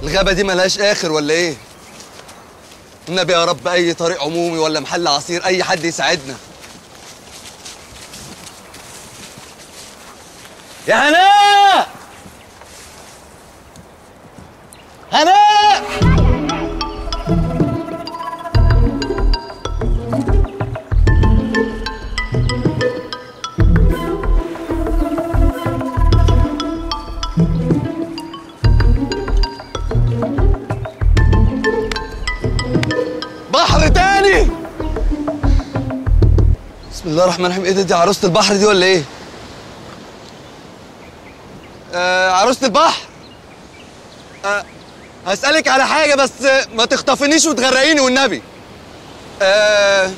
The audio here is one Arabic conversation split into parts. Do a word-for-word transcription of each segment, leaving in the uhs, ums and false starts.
الغابة دي ملهاش آخر ولا إيه؟ النبي يا رب أي طريق عمومي ولا محل عصير، أي حد يساعدنا. يا هناء! هناء! بحر تاني! بسم الله الرحمن الرحيم. ايه ده؟ دي عروسة البحر دي ولا ايه؟ آه عروسة البحر. آه هسألك على حاجة بس ما تخطفنيش وتغرقيني والنبي. آه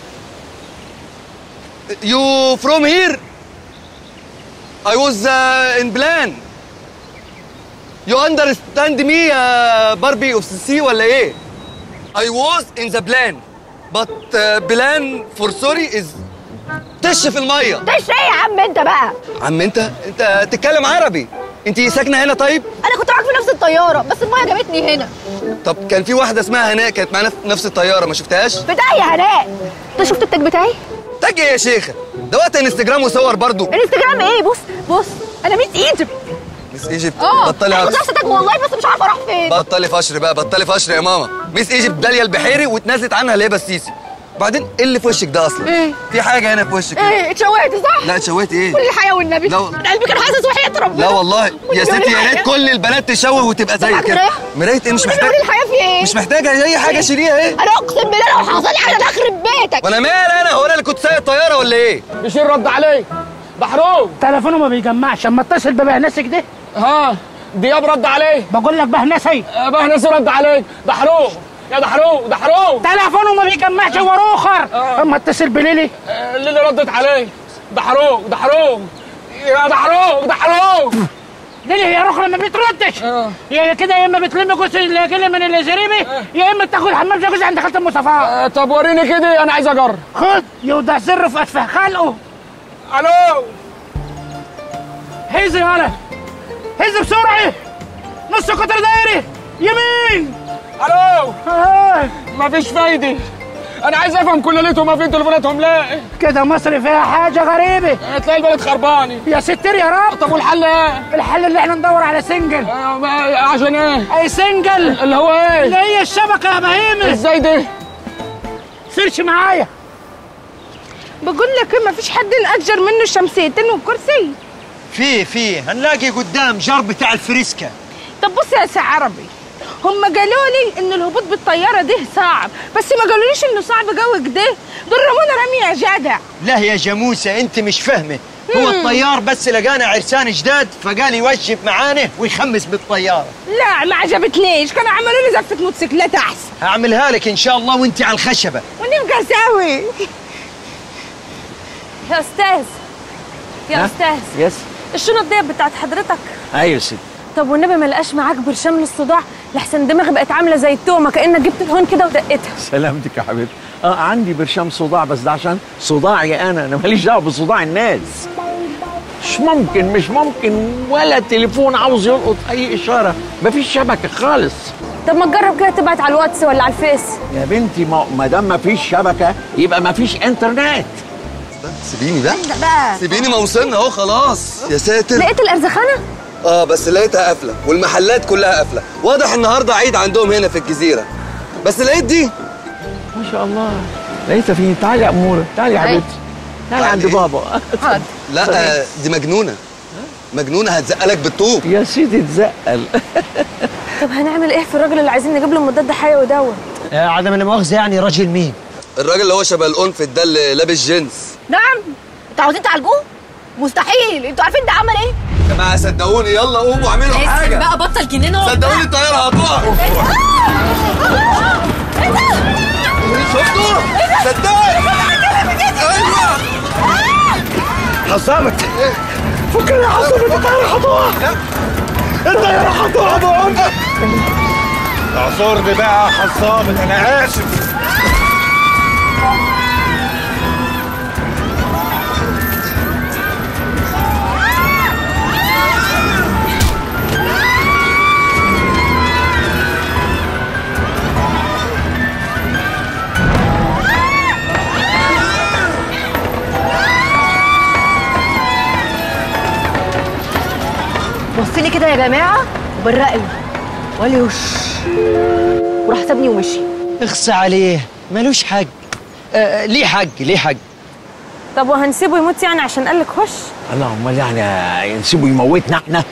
You from here? I was uh, in plan. You understand me uh, Barbie of the sea ولا ايه؟ I was in the plan but uh, plan for sorry is تش في المية. تش ايه يا عم انت بقى؟ عم انت؟ انت تتكلم عربي. انت ساكنة هنا طيب؟ انا كنت معاك في نفس الطيارة بس المية جابتني هنا. طب كان في واحدة اسمها هناء كانت معانا في نفس الطيارة ما شفتهاش؟ بتاعي يا هناء. انت شفت التاج بتاعي؟ تاج ايه يا شيخة؟ ده وقت انستجرام وصور برضو. انستجرام ايه؟ بص بص انا ميس ايجيبت. ميس ايجيبت؟ اه بطلي انا عكس. كنت لابسة تاج والله بس مش عارفة اروح فين. بطلي فشر بقى، بطلي فشر يا ماما. ميس ايجيبت داليا البحيري واتنازلت عنها ليه السيسي. وبعدين ايه اللي في وشك ده اصلا؟ ايه؟ في حاجة هنا في وشك. ايه اتشوهت صح؟ لا اتشوهت ايه؟ كل الحياة والنبي. لا انا قلبي كان حاسس وحياة ربنا. لا والله يا ستي يا ريت كل البنات تشوه وتبقى زي كده. مراية ايه؟ مش محتاجة. الحياة في ايه؟ مش محتاجة أي حاجة شيليها ايه؟ انا اقسم بالله لو حصل لي حاجة اخرب بيتك. وانا مالي انا؟ هو انا اللي كنت سايق الطيارة ولا ايه؟ بشير رد عليك. بحروم تليفونه ما بيجمعش. اما اتصل ببهنسك ده. ها دياب رد عليك. بقول لك بهنسي. آه بهنسي رد عليك. دحروم يا دحروم دحروم تليفونه ما بيجمعش. هو روخر. آه. اما اتصل بليلي. آه ليلي ردت عليك. دحروم دحروم يا دحروم دحروم ليلي هي روخر ما بتردش. آه. يا كده يا اما بتلم جوز الجل من الزريبي آه. يا اما تاخد حمام جوز عند خالة المصطفى. آه طب وريني كده انا عايز اجرب. خد يوضع سر في اسفه خلقه. الو هز يا ولد هز بسرعه. نص قطر دايري يمين. الو آه. مفيش فايده. انا عايز افهم كل ليلتهم ما فين تليفوناتهم لا. كده مصر فيها حاجه غريبه. تلاقي البلد خرباني. يا ستر يا رب. طب والحل ايه؟ الحل اللي احنا ندور على سنجل. آه ما- عشان ايه؟ اي سنجل اللي هو ايه؟ اللي هي الشبكه يا بهيمه. ازاي ده؟ سيرش معايا. بقول لك ما فيش حد نأجر منه شمسيتين وكرسي. في في هنلاقي قدام جار بتاع الفريسكا. طب بص يا سي عربي، هم قالوا لي ان الهبوط بالطياره ده صعب بس ما قالوليش انه صعب قوي كده. دول رمونا رمي يا جدع. لا يا جاموسه انت مش فاهمه. هو الطيار بس لقانا عرسان جداد فقال يوجب معانا ويخمس بالطياره. لا ما عجبتنيش، كانوا عملوا لي زفه موتوسيكلات احسن. هعملها لك ان شاء الله وانت على الخشبه ونبقى ساوي. يا استاذ يا استاذ يس. الشنط دي بتاعت حضرتك؟ ايوه ست. طب والنبي ما لقاش معاك برشام للصداع لحسن دماغي بقت عامله زي التومه كانك جبت الهون كده ودقتها. سلامتك يا حبيبتي. اه عندي برشام صداع بس ده عشان صداعي انا انا ماليش دعوه بصداع الناس. مش ممكن مش ممكن ولا تليفون عاوز يلقط اي اشاره. مفيش شبكه خالص. طب ما تجرب كده تبعت على الواتس ولا على الفيس. يا بنتي ما دام مفيش شبكه يبقى مفيش انترنت. سيبيني بقى بقى سيبيني ما وصلنا اهو خلاص. يا ساتر. لقيت الارزخانه؟ اه بس لقيتها قافله والمحلات كلها قافله. واضح النهارده عيد عندهم هنا في الجزيره. بس لقيت دي ما شاء الله. لقيتها فين؟ تعالي يا اموره تعالي يا حبيبتي. تعالي عند بابا. حاضر. لا آه دي مجنونه مجنونه هتزقلك بالطوب. يا سيدي تزقل. طب هنعمل ايه في الراجل اللي عايزين نجيب له مضاد حيوي دوت؟ آه عدم لا مؤاخذه يعني راجل مين؟ الراجل اللي هو شبه الانفت ده اللي لابس جينز. نعم انتوا عاوزين تعالجوه؟ مستحيل. انتوا عارفين ده عمل ايه؟ يا جماعه صدقوني يلا قوموا اعملوا حاجه بقى بطل جنين اهو. صدقوني الطياره هتقع. شفتوا؟ صدقني. ايوه حصامت فكر يا حصامت الطياره هتقع. الطياره هتقع بقول لك. اعذرني بقى يا حصامت انا اسف. يا جماعه وبرق لي وقال وش وراح سابني ومشي. اخصى عليه ملوش حق. آه ليه حق ليه حق. طب وهنسيبه يموت يعني عشان قال لك هش؟ الله، امال يعني نسيبه يموتنا احنا؟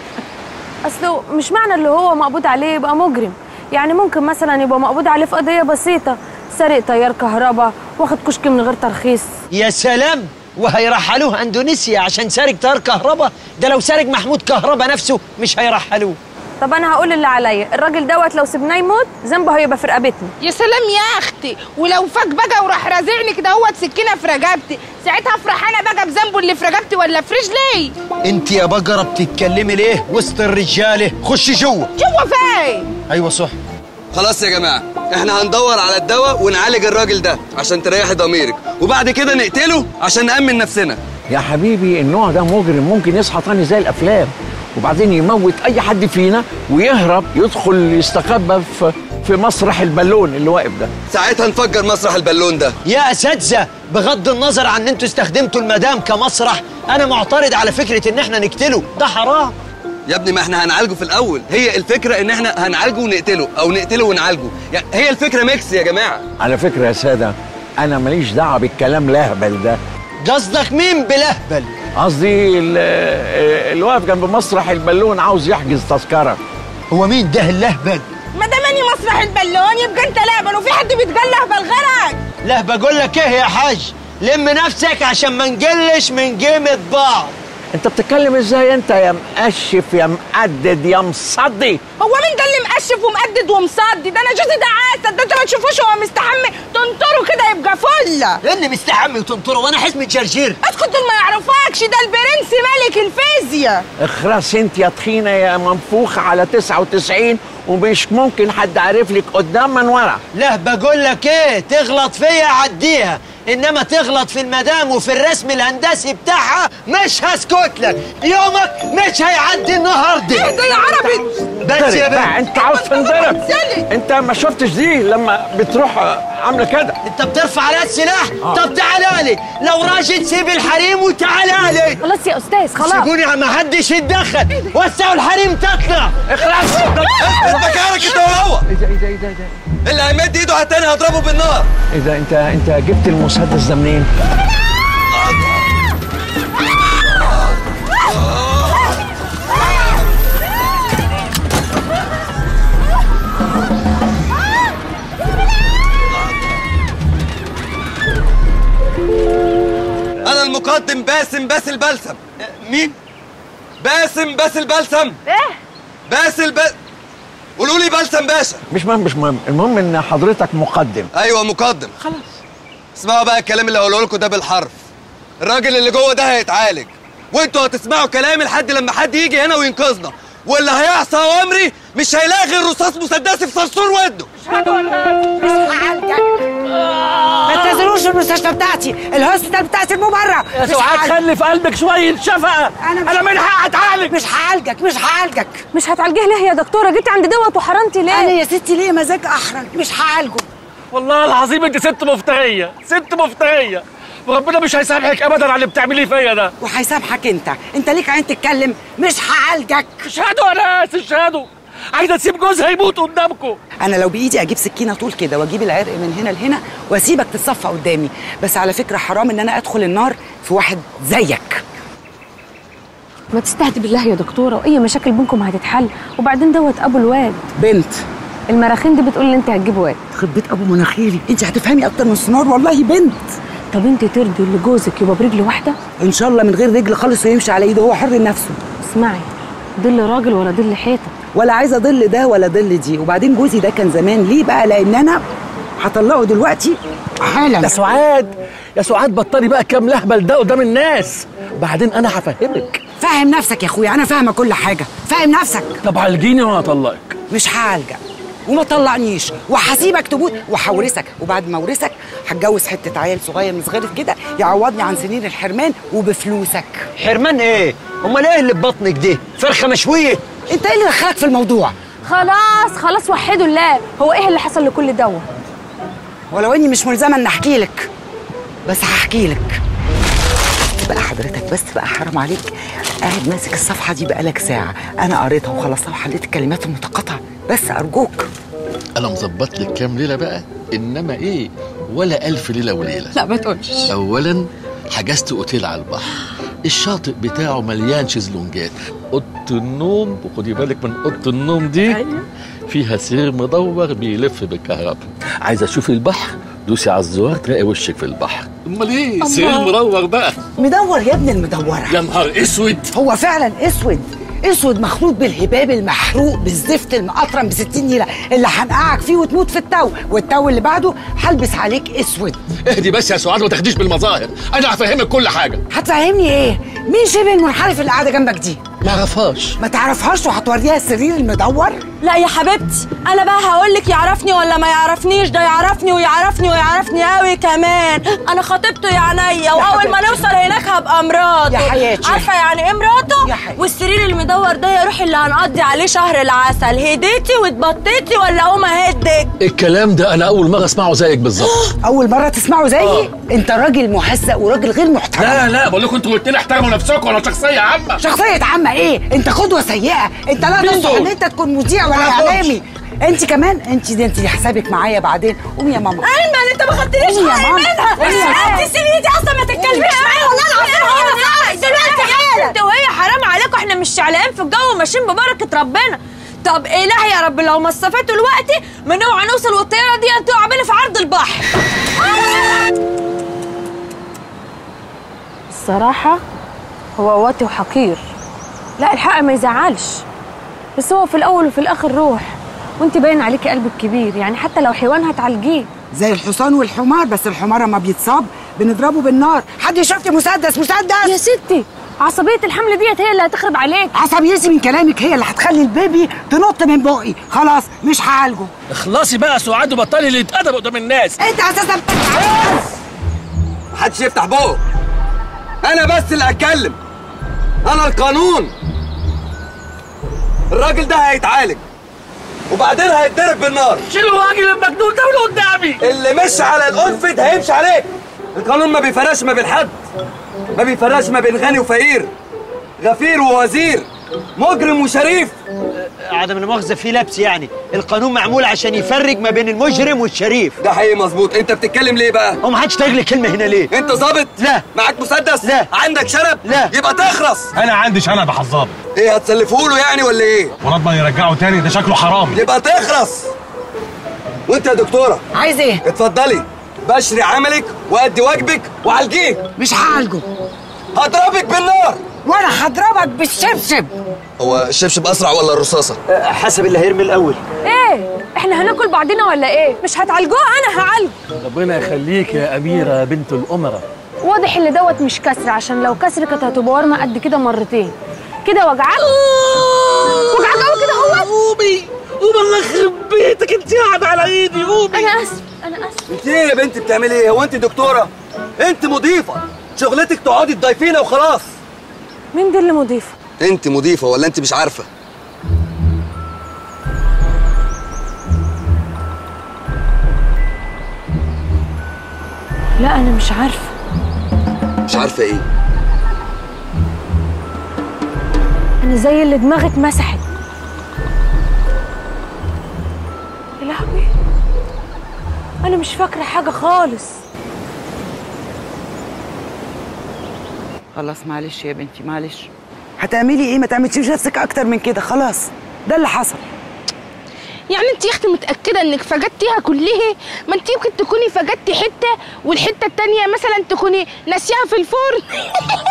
اصله مش معنى اللي هو مقبوض عليه يبقى مجرم، يعني ممكن مثلا يبقى مقبوض عليه في قضيه بسيطه، سرق تيار كهرباء، واخد كشك من غير ترخيص. يا سلام، وهيرحلوه اندونيسيا عشان سارق تيار كهرباء؟ ده لو سارق محمود كهرباء نفسه مش هيرحلوه. طب انا هقول اللي عليا، الراجل دوت لو سيبناه يموت ذنبه هيبقى في رقبتنا. يا سلام يا اختي، ولو فاك بقى وراح رازعني كده هوت سكينه في رقبتي، ساعتها افرح انا بقى بذنبه اللي في رقبتي ولا في رجلي؟ انت يا بقره بتتكلمي ليه وسط الرجاله؟ خشي جوه. جوه فين؟ ايوه صح. خلاص يا جماعه، احنا هندور على الدواء ونعالج الراجل ده عشان تريحي ضميرك، وبعد كده نقتله عشان نأمن نفسنا. يا حبيبي النوع ده مجرم، ممكن يصحى تاني زي الافلام وبعدين يموت اي حد فينا ويهرب يدخل يستخبى في في مسرح البالون اللي واقف ده. ساعتها نفجر مسرح البالون ده. يا اساتذه، بغض النظر عن ان انتوا استخدمتوا المدام كمسرح، انا معترض على فكره ان احنا نقتله، ده حرام. يا ابني ما احنا هنعالجه في الاول، هي الفكره ان احنا هنعالجه ونقتله او نقتله ونعالجه، يعني هي الفكره ميكس يا جماعه. على فكره يا ساده، انا ماليش دعوه بالكلام لهبل ده. قصدك مين بلهبل؟ قصدي اللي واقف جنب مسرح البالون عاوز يحجز تذكره. هو مين ده اللهبل؟ ما دام اني مسرح البالون يبقى انت لهبل، وفي حد بيتقال لهبل غيرك؟ لا بقول لك ايه يا حاج، لم نفسك عشان ما نقلش من قيمه بعض. انت بتتكلم ازاي انت يا مقشف يا مقدد يا مصدي؟ هو مين ده اللي مقشف ومقدد ومصدي؟ ده انا جوزي ده عسل، ده انت ما تشوفوش وهو مستحمي تنطره كده يبقى فله. لاني مستحمي وتنطره وانا حزمه جرجير؟ اسكت، دول ما يعرفكش، ده البرنس ملك الفيزياء. اخرس انت يا تخينه يا منفوخ على تسعة وتسعين، ومش ممكن حد عارف لك قدام من ورا. لا بقول لك ايه، تغلط فيا عديها، انما تغلط في المدام وفي الرسم الهندسي بتاعها مش هسكت لك، يومك مش هيعدي النهارده. اهدى يا عربي بس يا بنت، انت عاوز تنضرب. انت ما شفتش دي لما بتروح عامله كده؟ انت بترفع عليها السلاح؟ آه. طب تعالى لي، لو راجل سيب الحريم وتعالى لي. خلاص يا استاذ خلاص، سيبوني ما حدش يتدخل، وسعوا الحريم تطلع. اخلص مكانك انت وهو. ايه ده ايه ده ايه ده ايه ده؟ اللي هيمد ايده على التاني هضربه بالنار. ايه ده، انت انت جبت المسدس ده منين؟ انا المقدم باسم باسل بلسم. مين؟ باسم باسل بلسم. ايه؟ باسل باسل، قولوا لي بلسم باشا. مش مهم مش مهم، المهم ان حضرتك مقدم. ايوه مقدم. خلاص اسمعوا بقى الكلام اللي هقوله لكم ده بالحرف. الراجل اللي جوه ده هيتعالج، وانتوا هتسمعوا كلامي لحد لما حد يجي هنا وينقذنا، واللي هيعصى اوامري مش هيلاقي غير رصاص مسدسي في صرصور ودنه. ما تنزلوش المستشفى بتاعتي، الهوسبيتال بتاعتي مو بره. يا سعاد خلي في قلبك شويه شفقه، انا انا من حقي اتعالج. مش هعالجك مش هعالجك مش هتعالجيه ليه يا دكتوره؟ جيتي عند دوت وحرمتي ليه؟ انا يا ستي ليه مزاج احرج، مش هعالجه. والله العظيم انت ست مفتريه، ست مفتريه، وربنا مش هيسامحك ابدا على اللي بتعمليه فيا ده. وهيسامحك انت، انت ليك عين تتكلم. مش هعالجك. اشهدوا يا ناس اشهدوا، عايزه تسيب جوزها يموت قدامكم. انا لو بايدي اجيب سكينه طول كده واجيب العرق من هنا لهنا واسيبك تتصفى قدامي، بس على فكره حرام ان انا ادخل النار في واحد زيك. ما تستهدي بالله يا دكتوره، واي مشاكل بينكم هتتحل، وبعدين دوت ابو الواد. بنت المراخين دي بتقول ان انت هتجيب واد. خد بيت ابو مناخيري، انت هتفهمي اكتر من السنار، والله بنت. طب انت ترضي اللي جوزك يبقى برجل واحده؟ ان شاء الله من غير رجل خالص ويمشي على ايده، هو حر نفسه. اسمعي، ظل راجل ولا ظل حيطه؟ ولا عايزه ظل ده ولا ظل دي، وبعدين جوزي ده كان زمان، ليه بقى؟ لان انا هطلقه دلوقتي حالا. يا سعاد يا سعاد بطلي بقى كام لهبل ده قدام الناس، بعدين انا هفهمك. فاهم نفسك يا اخويا، انا فاهمه كل حاجه، فاهم نفسك. طب عالجيني وانا هطلقك. مش هعالجك وما طلعنيش، وهسيبك تموت وهورثك، وبعد ما اورثك هتجوز حته عيل صغير مصغرف كده يعوضني عن سنين الحرمان وبفلوسك. حرمان ايه؟ امال ايه اللي ببطنك دي؟ فرخه مشويه؟ انت ايه اللي دخلك في الموضوع؟ خلاص خلاص وحدوا الله، هو ايه اللي حصل لكل دوت؟ ولو اني مش ملزمه ان احكي لك، بس هحكي لك. بقى حضرتك، بس بقى حرام عليك، قاعد ماسك الصفحه دي بقالك ساعه، انا قريتها وخلصتها وحليت الكلمات المتقاطعه، بس ارجوك. انا مظبط لك كام ليله بقى، انما ايه ولا الف ليله وليله. لا ما تقولش. اولا حجزت اوتيل على البحر، الشاطئ بتاعه مليان شезлونجات، اوضه النوم وخدي بالك من اوضه النوم دي أيوة. فيها سرير مدور بيلف بالكهرباء. عايزه تشوفي البحر دوسي على الزرار تلاقي وشك في البحر. امال ايه سرير مدور بقى. مدور يا ابن المدوره. يا نهار اسود. هو فعلا اسود، اسود مخلوط بالهباب المحروق بالزفت المقطرم بستين نيله اللي هنقعك فيه وتموت في التو، والتو اللي بعده هلبس عليك اسود. اهدي بس يا سعاد ما تاخديش بالمظاهر، انا هفهمك كل حاجه. هتفهمني ايه؟ مين شبه المنحرف اللي قاعده جنبك دي؟ ما اعرفهاش. ما تعرفهاش وهتوريها السرير المدور؟ لا يا حبيبتي، انا بقى هقول لك يعرفني ولا ما يعرفنيش، ده يعرفني ويعرفني ويعرفني قوي كمان. انا خطيبته يا عينيا، واول ما نوصل هناك هبقى مراته. يا حياتي عارفه يعني ايه مراته؟ يا حياتي. والسرير المدور ده يا روحي اللي هنقضي عليه شهر العسل. هديتي واتبطيتي ولا اقوم اهدك؟ الكلام ده انا اول مره اسمعه زيك بالظبط. اول مره تسمعه زيي؟ آه. انت راجل مهزأ وراجل غير محترم. لا لا بقول لكم انتوا قلتوا لي احترموا نفسكم، انا شخصيه عامه. شخصيه عامه ايه؟ انت قدوه سيئه، انت لا تصلح ان انت تكون مذيع ولا اعلامي. انت كمان انت دي انت دي حسابك معايا بعدين. قومي يا ماما. ايمن انت ما خدتنيش حاجه منها. انت سيبي دي اصلا ما تتكلميش معايا والله العظيم. دلوقتي حالا انت وهي حرام عليكم، احنا مش شعلقين في الجو وماشيين ببركه ربنا. طب الهي يا رب لو ما استفدتوا الوقت من اوعى نوصل والطياره دي تقع بينا في عرض البحر. الصراحه هو واطي وحقير. لا الحق ما يزعلش، بس هو في الاول وفي الاخر روح، وانت باين عليكي قلبك كبير، يعني حتى لو حيوان هتعالجيه. زي الحصان والحمار، بس الحمار ما بيتصاب بنضربه بالنار. حد يشوف لي مسدس مسدس يا ستي. عصبيه الحمل ديت هي اللي هتخرب عليك. عصبيتي من كلامك هي اللي هتخلي البيبي تنط من بقي. خلاص مش هعالجه. اخلصي بقى يا سعاد وبطلي اللي يتأدب قدام الناس. انت اساسا محدش يفتح بقه، انا بس اللي هتكلم، انا القانون. الراجل ده هيتعالج وبعدين هيتضرب بالنار. شيلوا الراجل المجنون ده من قدامي. اللي مشي على الانفد هيمشي عليك. القانون ما بيفرقش ما بين حد، ما بيفرقش ما بين غني وفقير، غفير ووزير، مجرم وشريف. عدم المؤاخذة في لبس، يعني القانون معمول عشان يفرق ما بين المجرم والشريف. ده حقيقي مظبوط. انت بتتكلم ليه بقى؟ هو محدش تاجل لي كلمة هنا ليه؟ انت ظابط؟ لا. معاك مسدس؟ لا. عندك شنب؟ لا. يبقى تخرس. انا عندي شنب يا حظاظ. ايه هتسلفه له يعني ولا ايه؟ ونضمن يرجعه تاني، ده شكله حرامي. يبقى تخرس. وانت يا دكتوره عايز ايه؟ اتفضلي بشري عملك وادي واجبك وعالجيه. مش هعالجه، هضربك بالنار. وانا هضربك بالشبشب. هو الشبشب اسرع ولا الرصاصه؟ حسب اللي هيرمي الاول. ايه احنا هناكل بعضنا ولا ايه؟ مش هتعالجوه انا هعالجه. ربنا يخليك يا اميره بنت الامراء. واضح ان دوت مش كسر، عشان لو كسر كانت هتبقى ورمه قد كده مرتين. كده وجعك؟ وجعك قوي كده هو؟ قومي قومي الله يخرب بيتك، انت قاعده على ايدي. قومي. انا اسف انا اسف. انت ايه يا بنتي بتعملي ايه؟ هو انت دكتوره؟ انت مضيفه، شغلتك تقعدي تضيفينا وخلاص. مين دي اللي مضيفه؟ انت مضيفه ولا انت مش عارفه؟ لا انا مش عارفه. مش عارفه ايه؟ انا زي اللي دماغي اتمسحت. يا لهوي انا مش فاكره حاجه خالص. خلاص معلش يا بنتي معلش. هتعملي ايه؟ ما تعمليش نفسك اكتر من كده. خلاص ده اللي حصل. يعني انت يا اختي متاكده انك فقدتيها كلها؟ ما انت يمكن تكوني فقدتي حته والحته التانيه مثلا تكوني ناسيها في الفرن.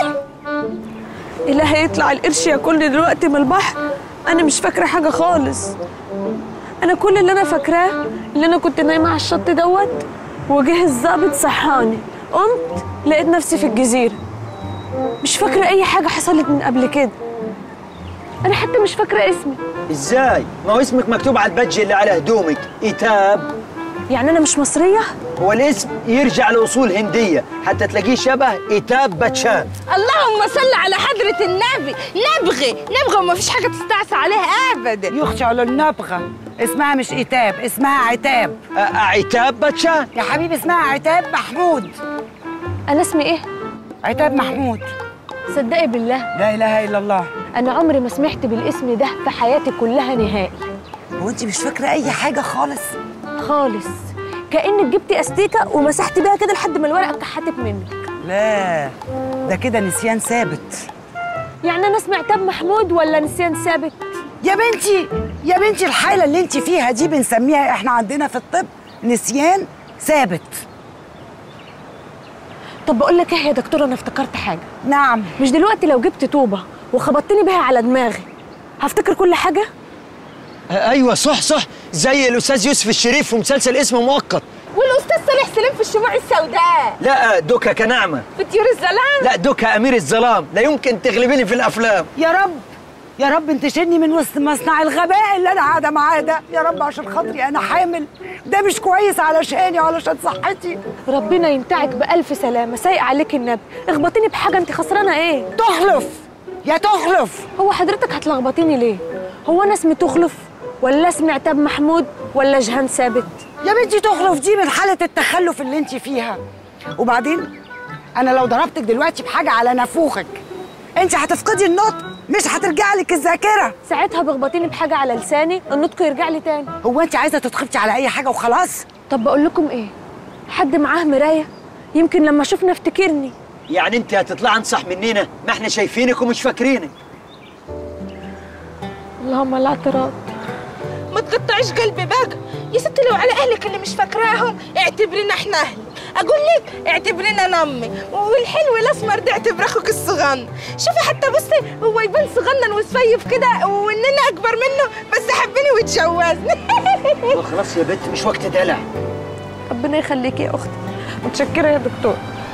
الهي يطلع القرش ياكلني دلوقتي من البحر. انا مش فاكره حاجه خالص. انا كل اللي انا فاكراه اللي انا كنت نايمه على الشط دوت وجه الظابط صحاني، قمت لقيت نفسي في الجزيره. مش فاكره اي حاجه حصلت من قبل كده. انا حتى مش فاكره اسمي. ازاي؟ ما هو اسمك مكتوب على البادج اللي على هدومك، ايتاب. يعني انا مش مصريه؟ هو الاسم يرجع لاصول هنديه، حتى تلاقيه شبه ايتاب باتشان. اللهم صل على حضره النبي. نبغي نبغي وما فيش حاجه تستعصى عليها ابدا. يخشى على النبغه. اسمها مش ايتاب، اسمها عتاب. عتاب باتشان يا حبيبي اسمها عتاب محمود. انا اسمي ايه؟ عتاب محمود. صدقي بالله لا اله الا الله. انا عمري ما سمعت بالاسم ده في حياتي كلها نهائي. هو انت مش فاكره اي حاجه خالص؟ خالص، كأنك جبتي استيكه ومسحت بيها كده لحد ما الورقه اتكحتت منك. لا ده كده نسيان ثابت. يعني انا اسمي عتاب محمود ولا نسيان ثابت؟ يا بنتي يا بنتي الحاله اللي انت فيها دي بنسميها احنا عندنا في الطب نسيان ثابت. طب بقول لك ايه يا دكتوره، انا افتكرت حاجه. نعم. مش دلوقتي لو جبت طوبه وخبطتني بيها على دماغي هفتكر كل حاجه؟ ايوه صح صح، زي الاستاذ يوسف الشريف في مسلسل اسمه مؤقت، والاستاذ صالح سليم في الشموع السوداء. لا دوكا كنعمه في طيور الظلام. لا دوكا امير الظلام. لا يمكن تغلبيني في الافلام. يا رب يا رب انت شيلني من وسط مصنع الغباء اللي انا قاعده معاه ده، يا رب عشان خاطري انا حامل، ده مش كويس علشاني وعلشان صحتي. ربنا ينتعك بألف سلامه، سايق عليك النبي. اخبطيني بحاجه، انت خسرانه ايه؟ تخلف يا تخلف. هو حضرتك هتلخبطيني ليه؟ هو انا اسمي تخلف ولا اسمي عتاب محمود ولا جهان ثابت؟ يا بنتي تخلف دي من حاله التخلف اللي انت فيها. وبعدين انا لو ضربتك دلوقتي بحاجه على نافوخك انت هتفقدي النطق، مش هترجع لك الذاكره. ساعتها بخبطيني بحاجه على لساني النطق يرجع لي تاني. هو انت عايزه تتخبطي على اي حاجه وخلاص؟ طب بقول لكم ايه، حد معاه مرايه يمكن لما اشوفنا افتكرني. يعني انت هتطلع انصح مننا؟ ما احنا شايفينك ومش فاكرينك. اللهم لا اعتراض. ما تقطعيش قلبي بقى يا ستي، لو على اهلك اللي مش فاكراهم اعتبرينا احنا اهلي. اقول لك اعتبرينا انا امي، والحلو الاسمر ده اعتبر اخوك الصغنن. شوفي حتى بصي هو يبان صغنن وسفيف كده واننا اكبر منه، بس حبني واتجوزني. خلاص يا بنت مش وقت دلع. ربنا يخليكي يا اختي، متشكره يا دكتور.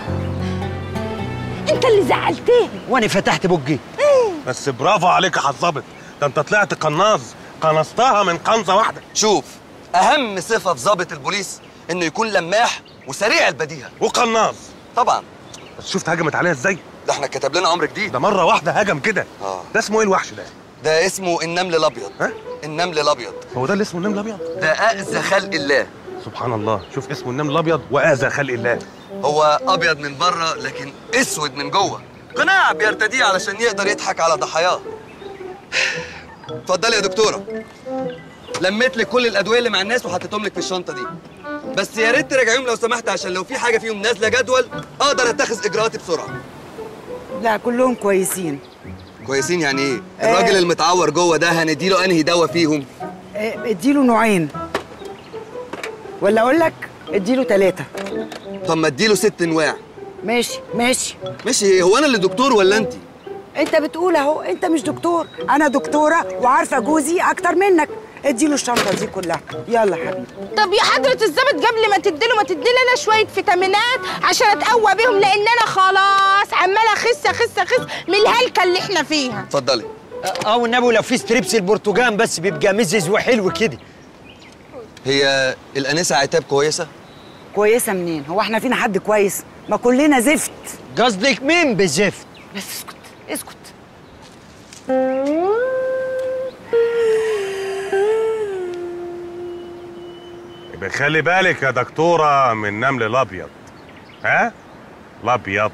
انت اللي زعلتني وانا فتحت بقي. بس برافو عليك يا حظابط، ده انت طلعت قناص، قنصتها من قنصه واحده. شوف، اهم صفه في ضابط البوليس انه يكون لماح وسريع البديهه وقناص طبعا. بس شفت هجمت عليها ازاي؟ ده احنا كتب لنا امر جديد. ده مره واحده هجم كده. اه ده اسمه ايه الوحش ده؟ ده اسمه النمل الابيض. ها؟ النمل الابيض. هو ده اللي اسمه النمل الابيض؟ ده اذى خلق الله. سبحان الله، شوف اسمه النمل الابيض واذى خلق الله. هو ابيض من بره لكن اسود من جوه، قناع بيرتديه علشان يقدر يضحك على ضحاياه. اتفضلي يا دكتوره، لميت لك كل الادويه اللي مع الناس وحطيتهم لك في الشنطه دي، بس يا ريت تراجعيهم لو سمحت عشان لو في حاجه فيهم نازله جدول اقدر اتخذ اجراءاتي بسرعه. لا كلهم كويسين. كويسين يعني ايه؟ الراجل المتعور جوه ده هنديله انهي دواء فيهم؟ اه اديله نوعين، ولا اقول لك اديله ثلاثه. طب ما اديله ست انواع. ماشي ماشي ماشي. هو انا اللي دكتور ولا انت؟ انت بتقول اهو، انت مش دكتور، انا دكتوره وعارفه جوزي اكتر منك. اديله الشنطه دي كلها، يلا حبيبي. طب يا حضرة الظابط قبل ما تديله ما تدي لنا شوية فيتامينات عشان اتقوى بيهم، لان انا خلاص عمالة اخس اخس اخس من الهلكة اللي احنا فيها. اتفضلي. اه والنبي لو في ستريبس البرتقال بس بيبقى مزز وحلو كده. هي الانسه عتاب كويسه؟ كويسه منين؟ هو احنا فينا حد كويس؟ ما كلنا زفت. قصدك مين بالزفت؟ بس اسكت اسكت. يبقى خلي بالك يا دكتوره من النمل الابيض. ها؟ الابيض.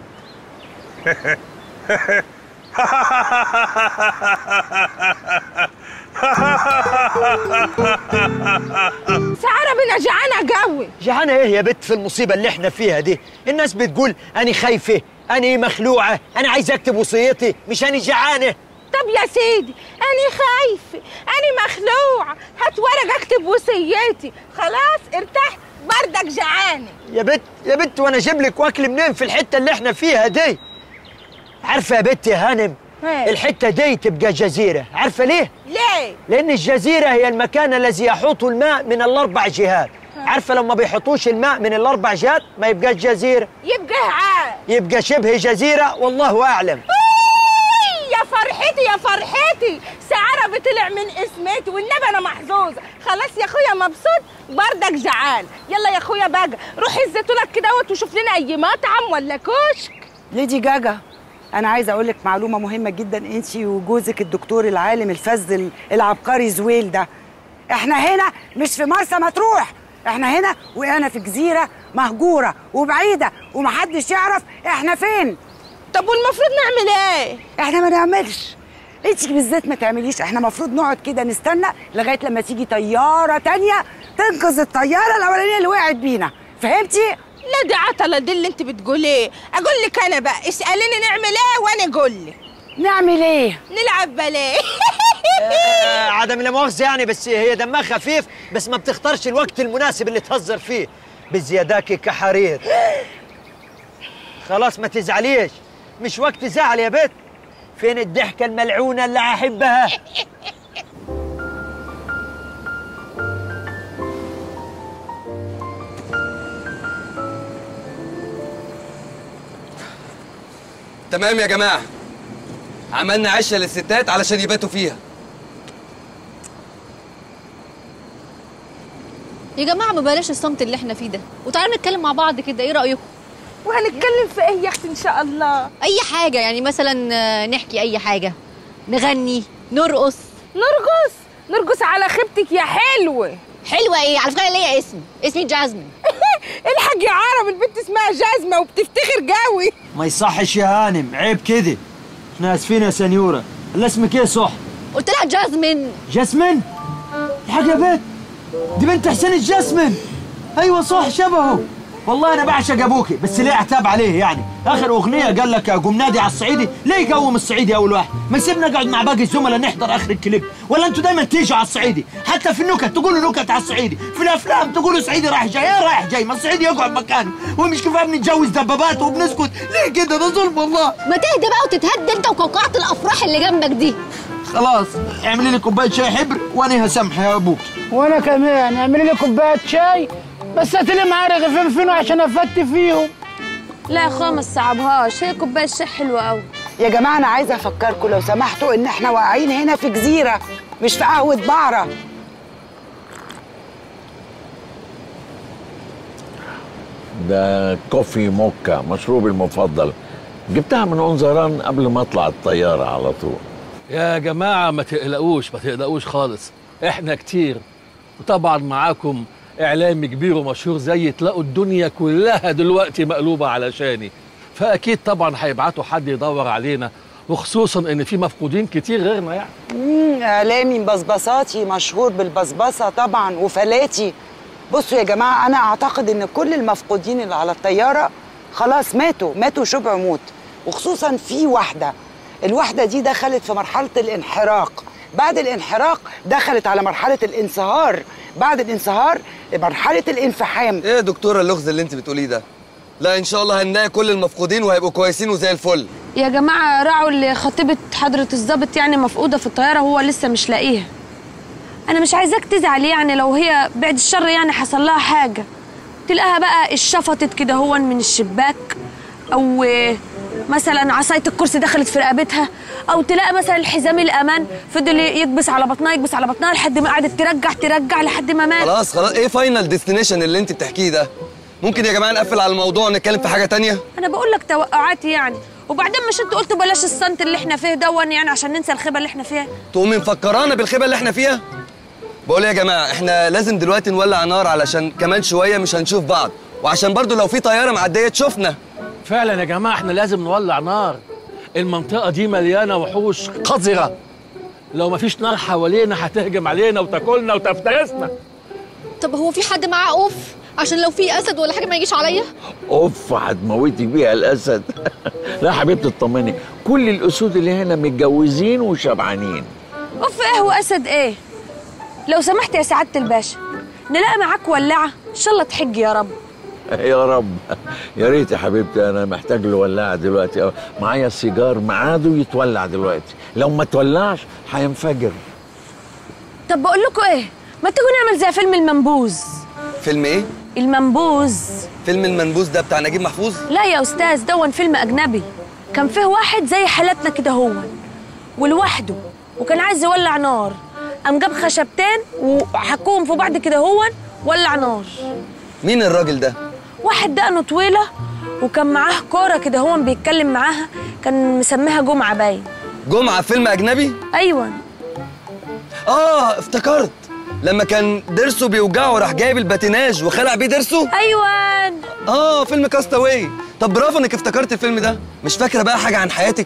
سعارة بنا جعانة قوي. جعانة ايه يا بت في المصيبة اللي احنا فيها دي؟ الناس بتقول أنا خايفة، أنا مخلوعة، أنا عايزة أكتب وصيتي، مش أنا جعانة. طب يا سيدي أنا خايفة، أنا مخلوعة، هات ورق أكتب وصيتي، خلاص ارتحت، بردك جعانة. يا بت يا بت وأنا أجيب لك وأكل منين في الحتة اللي احنا فيها دي؟ عارفة يا بت يا هانم، الحتة دي تبقى جزيرة، عارفة ليه؟ ليه؟ لأن الجزيرة هي المكان الذي يحوط الماء من الأربع جهات. عارفة لو ما بيحطوش الماء من الأربع جهات ما يبقاش جزيرة. يبقى عاد. يبقى شبه جزيرة والله أعلم. يا فرحتي يا فرحتي، سعارة بطلع من اسمتي والنبي أنا محظوظة. خلاص يا أخويا مبسوط، بردك جعان. يلا يا أخويا بقى روح الزيتونة كدهوت وشوف لنا أي مطعم ولا كشك. ليدي جاجا، أنا عايزة أقول لك معلومة مهمة جدا، أنت وجوزك الدكتور العالم الفذ العبقري زويل ده. إحنا هنا مش في مرسى مطروح، إحنا هنا وأنا في جزيرة مهجورة وبعيدة ومحدش يعرف إحنا فين. طب والمفروض نعمل ايه؟ احنا ما نعملش، انت بالذات ما تعمليش. احنا المفروض نقعد كده نستنى لغايه لما تيجي طياره تانية تنقذ الطياره الاولانيه اللي وقعت بينا، فهمتي؟ لا دي عطله دي اللي انت بتقوليه. اقول لك انا بقى، اساليني نعمل ايه وانا اقول لك. نعمل ايه؟ نلعب باليه. آه عدم لا مؤاخذه يعني، بس هي دمها خفيف، بس ما بتختارش الوقت المناسب اللي تهزر فيه. بزياداكي كحرير. خلاص ما تزعليش، مش وقت زعل يا بت. فين الضحكه الملعونه اللي احبها؟ تمام يا جماعه، عملنا عشه للستات علشان يباتوا فيها. يا جماعه ما بلاش الصمت اللي احنا فيه ده، وتعالوا نتكلم مع بعض كده، ايه رايكم؟ وهنتكلم في ايه يا اختي ان شاء الله؟ اي حاجه يعني، مثلا نحكي اي حاجه، نغني، نرقص. نرقص؟ نرقص على خيبتك يا حلوه. حلوه ايه؟ على فكره ليا اسم، اسمي جازمين. الحاج يا عرب، البنت اسمها جازمه وبتفتخر قوي. ما يصحش يا هانم، عيب كده. احنا اسفين يا سنيوره. اللي اسمك ايه صح؟ قلت لها جازمين. جاسمين؟ الحاج يا بنت، دي بنت حسين الجاسمين. ايوه صح، شبهه. والله انا بعشق ابوكي، بس ليه اعتاب عليه يعني؟ اخر اغنيه قال لك قوم نادي على الصعيدي، ليه يقوم الصعيدي اول واحد؟ ما يسيبنا نقعد مع باقي الزملاء نحضر اخر الكليب، ولا انتوا دايما تيجوا على الصعيدي؟ حتى في النكت تقولوا نكت على الصعيدي، في الافلام تقولوا صعيدي رايح جاي، ايه رايح جاي؟ ما الصعيدي يقعد مكانه، ومش كفايه بنتجوز دبابات وبنسكت، ليه كده؟ ده ظلم والله. ما تهدى بقى وتتهدى انت وقوقعه الافراح اللي جنبك دي. خلاص اعملي لي كوبايه شاي حبر وانا هسامحك يا ابوك. وانا كمان اعملي لي كوبايه شاي، بس هاتي لي معايا رغيفين فينو عشان افتي فيهم. لا يا اخويا ما تصعبهاش، هي كوبايه شاي حلوه قوي. يا جماعه انا عايزه افكركم لو سمحتوا ان احنا واقعين هنا في جزيره، مش في قهوه بعره. ده كوفي موكا، مشروبي المفضل. جبتها من انظران قبل ما اطلع الطياره على طول. يا جماعة ما تقلقوش، ما تقلقوش خالص، احنا كتير، وطبعا معاكم اعلامي كبير ومشهور زي، تلاقوا الدنيا كلها دلوقتي مقلوبة علشاني، فاكيد طبعا هيبعتوا حد يدور علينا، وخصوصا ان في مفقودين كتير غيرنا يعني. امم اعلامي بصبصاتي مشهور بالبصبصه طبعا وفلاتي. بصوا يا جماعه، انا اعتقد ان كل المفقودين اللي على الطياره خلاص ماتوا ماتوا شبع موت، وخصوصا في واحده. الواحده دي دخلت في مرحله الانحراق، بعد الانحراق دخلت على مرحله الانصهار، بعد الانصهار مرحله الانفحام. ايه يا دكتوره اللغز اللي انت بتقوليه ده؟ لا ان شاء الله هنلاقي كل المفقودين وهيبقوا كويسين وزي الفل. يا جماعه راعوا اللي خطيبه حضره الضابط يعني مفقوده في الطياره، هو لسه مش لاقيها. انا مش عايزاك تزعل يعني، لو هي بعد الشر يعني حصل لها حاجه، تلاقيها بقى اتشفطت كده هون من الشباك، او مثلا عصايه الكرسي دخلت في رقبتها، او تلاقي مثلا الحزام الامان فضل يكبس على بطنها يكبس على بطنها لحد ما قعدت ترجع ترجع لحد ما مات. خلاص خلاص، ايه فاينل ديستنيشن اللي انت بتحكيه ده؟ ممكن يا جماعه نقفل على الموضوع ونتكلم في حاجه تانية؟ انا بقول لك توقعاتي يعني، وبعدين مش انتوا قلتوا بلاش الصنت اللي احنا فيه دون يعني عشان ننسى الخيبه اللي احنا فيها؟ تقومي مفكرانا بالخيبه اللي احنا فيها؟ بقول يا جماعه احنا لازم دلوقتي نولع نار علشان كمان شويه مش هنشوف بعض، وعشان برضو لو في طياره معديه تشوفنا. فعلا يا جماعة احنا لازم نولع نار، المنطقة دي مليانة وحوش قذرة، لو مفيش نار حوالينا هتهجم علينا وتاكلنا وتفترسنا. طب هو في حد معاه اوف عشان لو في اسد ولا حاجه ما يجيش عليا؟ اوف هتموتي بيها الاسد. لا حبيبتي اطمني، كل الاسود اللي هنا متجوزين وشبعانين. اوف ايه واسد ايه؟ لو سمحت يا سعاده الباشا، نلاقي معاك ولاعه ان شاء الله تحج يا رب. يا رب، يا ريت يا حبيبتي، انا محتاج لولاعه دلوقتي، معايا السيجار ميعاده يتولع دلوقتي، لو ما تولعش هينفجر. طب بقول لكم ايه، ما تيجوا نعمل زي فيلم المنبوذ. فيلم ايه؟ المنبوذ. فيلم المنبوذ ده بتاع نجيب محفوظ؟ لا يا استاذ، دون فيلم اجنبي، كان فيه واحد زي حالتنا كده هو ولوحده، وكان عايز يولع نار، قام جاب خشبتين وحكوهم في بعض كده هو ولع نار. مين الراجل ده؟ واحد دقنه طويله وكان معاه كوره كده هو بيتكلم معاها، كان مسميها جمعه باين. جمعه فيلم اجنبي؟ ايوه. اه افتكرت، لما كان ضرسه بيوجعه راح جايب الباتيناج وخلع بيه ضرسه؟ ايوه. اه فيلم كاستاوي. طب برافو انك افتكرت الفيلم ده. مش فاكره بقى حاجه عن حياتك؟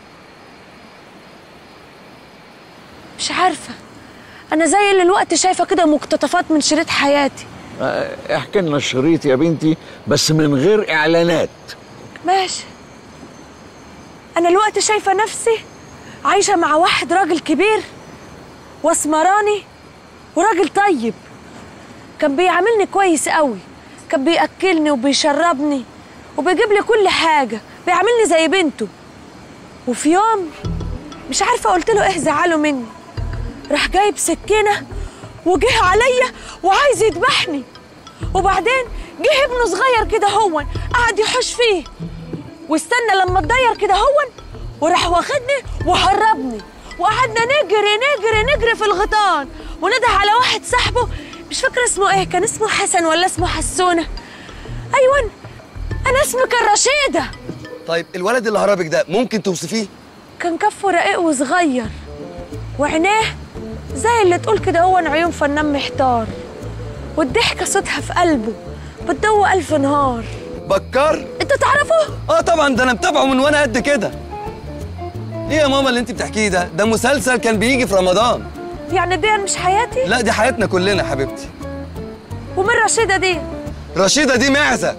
مش عارفه، انا زي اللي الوقت شايفه كده مقتطفات من شريط حياتي. اه احكي لنا الشريط يا بنتي بس من غير اعلانات. ماشي. انا الوقت شايفه نفسي عايشه مع واحد راجل كبير واسمراني وراجل طيب، كان بيعاملني كويس قوي، كان بياكلني وبيشربني وبيجيب لي كل حاجه، بيعاملني زي بنته. وفي يوم مش عارفه قلت له ايه زعله مني، راح جايب سكينه وجه عليا وعايز يذبحني. وبعدين جه ابنه صغير كده هون قعد يحوش فيه واستنى لما اتضير كده هون وراح واخدني وهربني، وقعدنا نجري نجري نجري في الغيطان، ونده على واحد صاحبه مش فاكره اسمه ايه، كان اسمه حسن ولا اسمه حسونه. ايوه انا اسمي كان رشيده. طيب الولد اللي هربك ده ممكن توصفيه؟ كان كفه رقيق وصغير وعينيه زي اللي تقول كده هو عيون فنان محتار، والضحكه صوتها في قلبه بتدوق الف نهار. بكر؟ انت تعرفه؟ اه طبعا، ده انا متابعه من وانا قد كده. ايه يا ماما اللي انت بتحكيه ده؟ ده مسلسل كان بيجي في رمضان. يعني دي مش حياتي؟ لا دي حياتنا كلنا حبيبتي. ومين رشيده دي؟ رشيده دي معزه.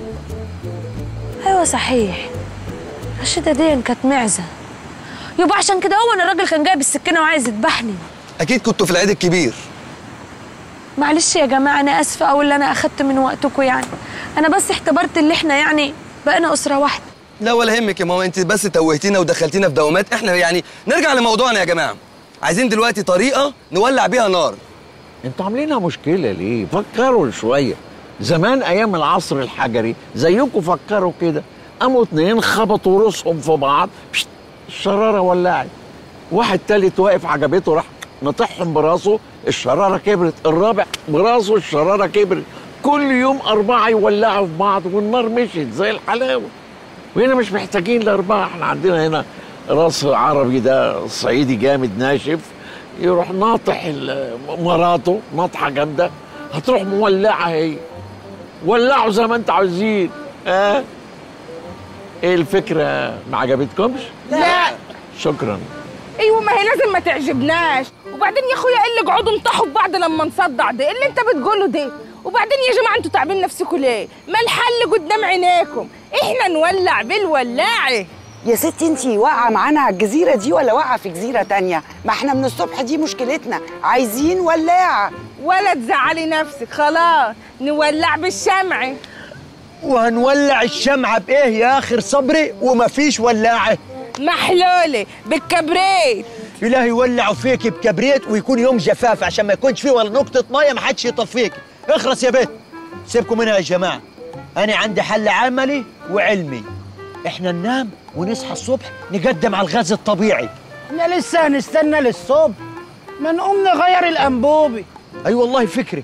ايوه صحيح، رشيده دي كانت معزه. يبقى عشان كده هو الراجل كان جايب السكينه وعايز يذبحني. اكيد كنتوا في العيد الكبير. معلش يا جماعه انا اسفه قوي اللي انا اخدت من وقتكم، يعني انا بس اعتبرت اللي احنا يعني بقينا اسره واحده. لا ولا يهمك يا ماما، انت بس توهتينا ودخلتينا في دوامات. احنا يعني نرجع لموضوعنا يا جماعه. عايزين دلوقتي طريقه نولع بيها نار. انتوا عاملينها مشكله ليه؟ فكروا شويه. زمان ايام العصر الحجري زيكم فكروا كده، قاموا اتنين خبطوا رؤوسهم في بعض، الشراره ولعت. واحد تالت واقف عجبته راح نطحهم براسه، الشراره كبرت. الرابع براسه الشراره كبرت. كل يوم اربعه يولعوا في بعض والنار مشيت زي الحلاوه. وهنا مش محتاجين لاربعه، احنا عندنا هنا راس عربي ده صعيدي جامد ناشف، يروح ناطح مراته ناطحه جامده، هتروح مولعه هي. ولعوا زي ما انتوا عاوزين. ها؟ اه؟ ايه الفكره ما عجبتكمش؟ لا. شكرا. ايوه ما هي لازم ما تعجبناش. وبعدين يا اخويا ايه اللي قعدوا انطحوا في بعض لما نصدع ده؟ ايه اللي انت بتقوله ده؟ وبعدين يا جماعه انتوا تعبين نفسكم ليه؟ ما الحل قدام عينيكم، احنا نولع بالولاعه. يا ستي انتي واقعه معانا على الجزيره دي ولا واقعه في جزيره تانية؟ ما احنا من الصبح دي مشكلتنا، عايزين ولاعه. ولا تزعلي نفسك، خلاص نولع بالشمع. وهنولع الشمعة بإيه يا آخر صبري ومفيش ولاعة؟ محلولة بالكبريت. إلهي يولعوا فيك بكبريت ويكون يوم جفاف عشان ما يكونش فيه ولا نقطة مية ما حدش يطفيك. اخرس يا بيت. سيبكم منها يا جماعة. أنا عندي حل عملي وعلمي. إحنا ننام ونصحى الصبح نقدم على الغاز الطبيعي. احنا لسه هنستنى للصبح؟ ما نقوم نغير الأنبوبي. أي أيوة والله فكرة.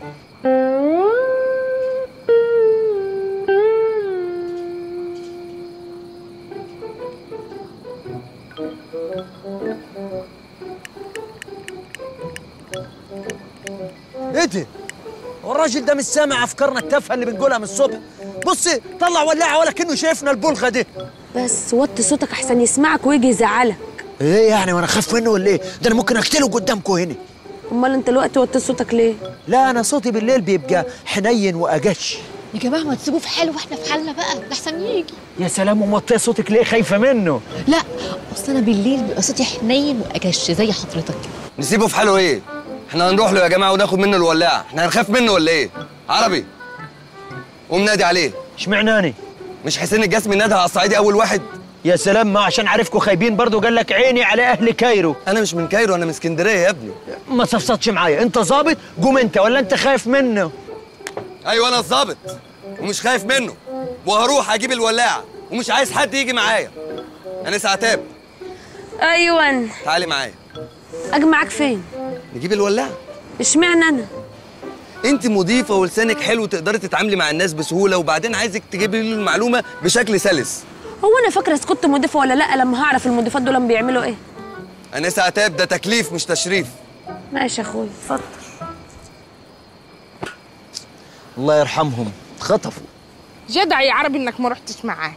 ايه ده؟ الراجل ده مش سامع افكارنا التافهه اللي بنقولها من الصبح. بصي طلع ولاعه ولا كأنه شايفنا البلغه دي. بس وطي صوتك احسن يسمعك ويجي يزعلك. ايه يعني وانا اخاف منه ولا ايه؟ ده انا ممكن اقتله قدامكم هنا. امال انت الوقت وطي صوتك ليه؟ لا انا صوتي بالليل بيبقى حنين واجش. يا جماعه ما تسيبوه في حاله واحنا في حالنا بقى، ده احسن يجي. يا سلام، وموطيه صوتك ليه؟ خايفه منه؟ لا اصل انا بالليل بيبقى صوتي حنين واجش زي حضرتك. نسيبه في حاله ايه؟ احنا هنروح له يا جماعه وناخد منه الولاعه، احنا هنخاف منه ولا ايه؟ عربي قوم نادي عليه. اشمعناني؟ مش حسين الجسمي نادى على الصعيدي اول واحد؟ يا سلام، ما عشان عارفكم خايبين برضه قال لك عيني على اهل كايرو. انا مش من كايرو، انا من اسكندريه يا ابني. ما تصفصطش معايا، انت ظابط قوم انت، ولا انت خايف منه؟ ايوه انا الظابط ومش خايف منه، وهروح اجيب الولاعه ومش عايز حد يجي معايا. انا سعتاب. ايوه تعالي معايا. اجي معاك فين؟ نجيب الولاعه. اشمعنى انا؟ انت مضيفه ولسانك حلو تقدري تتعاملي مع الناس بسهوله، وبعدين عايزك تجيبي له المعلومه بشكل سلس. هو انا فاكره اذا كنت مضيفه ولا لا لما هعرف المضيفات دول بيعملوا ايه؟ انا سعتاب، ده تكليف مش تشريف. ماشي يا اخويا اتفضل. الله يرحمهم اتخطفوا. جدع يا عربي انك ما رحتش معاه.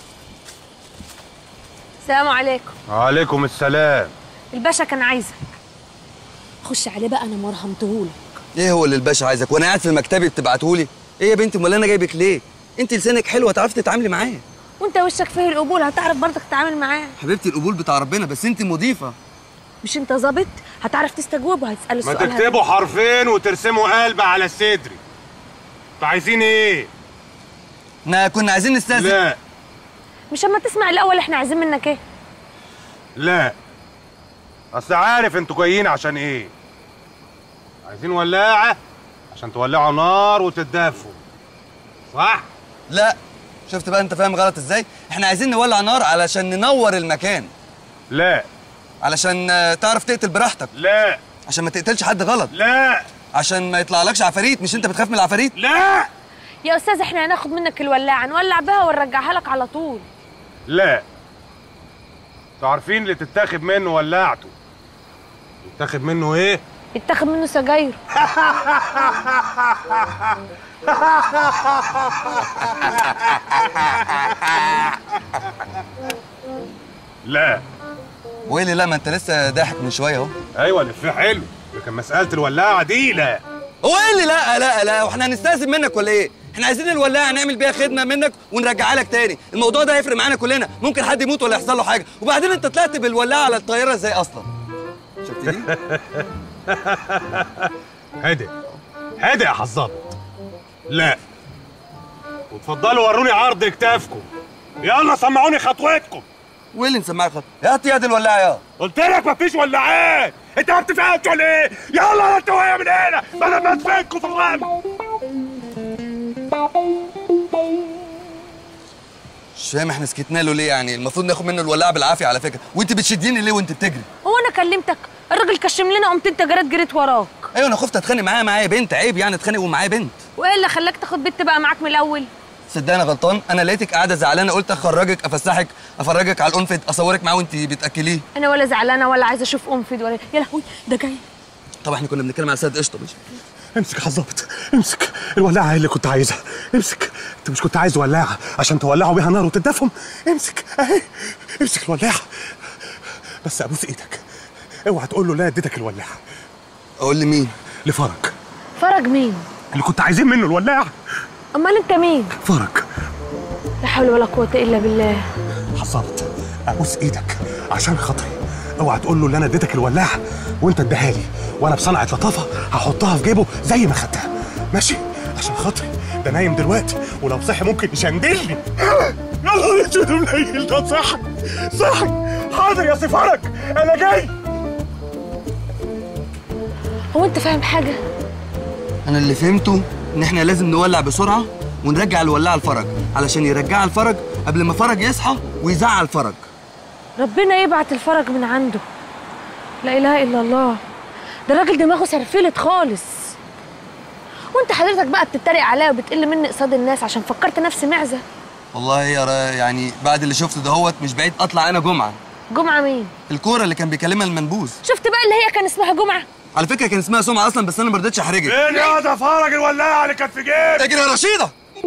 السلام عليكم. وعليكم السلام. الباشا كان عايزك. خش عليه بقى، انا مرهمتهولك. ايه هو اللي الباشا عايزك وانا قاعد في مكتبي بتبعتهولي؟ ايه يا بنتي، امال انا جايبك ليه؟ انت لسانك حلو هتعرفي تتعاملي معاه. وانت وشك فيه القبول، هتعرف برضك تتعامل معاه. حبيبتي القبول بتاع ربنا، بس انت مضيفه. مش انت ظابط؟ هتعرف تستجوب وهتساله السؤال. ما تكتبوا حرفين وترسموا قلب على صدري. انتوا عايزين ايه؟ احنا كنا عايزين نستاذن. لا. مش اما تسمع الاول احنا عايزين منك ايه؟ لا. اصل عارف انتوا جايين عشان ايه؟ عايزين ولاعه عشان تولعوا نار وتتدفوا، صح؟ لا. شفت بقى انت فاهم غلط ازاي؟ احنا عايزين نولع نار علشان ننور المكان. لا. علشان تعرف تقتل براحتك. لا. عشان ما تقتلش حد غلط. لا. عشان ما يطلعلكش عفاريت، مش انت بتخاف من العفاريت؟ لا. يا استاذ احنا هناخد منك الولاعه نولع بها ونرجعها لك على طول. لا. انتوا عارفين اللي تتاخد منه ولعته يتاخد منه ايه؟ يتاخد منه سجاير. لا. وايه اللي لا؟ ما انت لسه ضاحك من شويه اهو. ايوه الافيه حلو، لكن مساله الولاعه دي لا. هو ايه اللي لا لا لا؟ واحنا هنستأذن منك ولا ايه؟ احنا عايزين الولاعه نعمل بيها خدمه منك ونرجعها لك تاني، الموضوع ده هيفرق معانا كلنا، ممكن حد يموت ولا يحصل له حاجه، وبعدين انت طلعت بالولاعه على الطياره ازاي اصلا؟ شفت دي؟ هادئ هادئ يا حظاظ. لا. وتفضلوا وروني عرض كتافكم. يلا سمعوني خطوتكم. وايه اللي نسمعك خطوه؟ يا هات يد الولاعه يا. قلت لك مفيش ولاعات، انت ما بتفهمش ولا ايه؟ يلا انتوا وهي من هنا بدل ما تفكوا في الغم. مش فاهم احنا سكتنا له ليه يعني؟ المفروض ناخد منه الولاعه بالعافيه على فكره، وانت بتشديني ليه وانت بتجري؟ هو انا كلمتك؟ الراجل كشم لنا قمت انت جريت جريت وراك. ايوه انا خفت اتخانق معايا معايا بنت، عيب يعني اتخانق ومعايا بنت. وايه اللي خلاك تاخد بنت بقى معاك من الاول؟ صدقني انا غلطان، انا لقيتك قاعده زعلانه قلت اخرجك افسحك افرجك على الانفد اصورك معاه وانت بتاكليه. انا ولا زعلانه ولا عايزه اشوف انفد ولا يا لهوي ده جاي. طب احنا كنا بنتكلم على سيد قشطه. مش امسك يا حظابط، امسك الولاعه اللي كنت عايزها، امسك. انت مش كنت عايز ولاعه عشان تولعوا بيها نار وتدفهم؟ امسك اهي، امسك الولاعه بس ابوس ايدك، اوعى تقول له لا اديتك الولاعه. اقول لمين؟ لفرج. فرج مين؟ اللي كنت عايزين منه الولاعه. امال انت مين؟ فرج. لا حول ولا قوه الا بالله. حظابط ابوس ايدك عشان خاطري، اوعى تقول له اللي انا اديتك الولاعه وانت اديها لي، وانا بصنعه لطافه هحطها في جيبه زي ما خدتها، ماشي؟ عشان خاطري، ده نايم دلوقتي ولو صحي ممكن يشندلني. يا نهار اسود منيل، ده صحي صحي. حاضر يا سي فرج انا جاي. هو انت فاهم حاجه؟ انا اللي فهمته ان احنا لازم نولع بسرعه ونرجع الولاعه لفرج علشان يرجعها لفرج قبل ما فرج يصحى ويزعل فرج. ربنا يبعت الفرج من عنده. لا اله الا الله، ده الراجل دماغه سرفلت خالص. وانت حضرتك بقى بتتريق عليا وبتقل مني قصاد الناس عشان فكرت نفسي معزه. والله يا يعني بعد اللي شفته دهوت مش بعيد اطلع انا جمعه. جمعه مين؟ الكوره اللي كان بيكلمها المنبوذ. شفت بقى اللي هي كان اسمها جمعه؟ على فكره كان اسمها سمعه اصلا، بس انا ما رضيتش احرجك. فين يا ده فرج الولاعه اللي كانت في جيبي؟ اجري يا رشيده.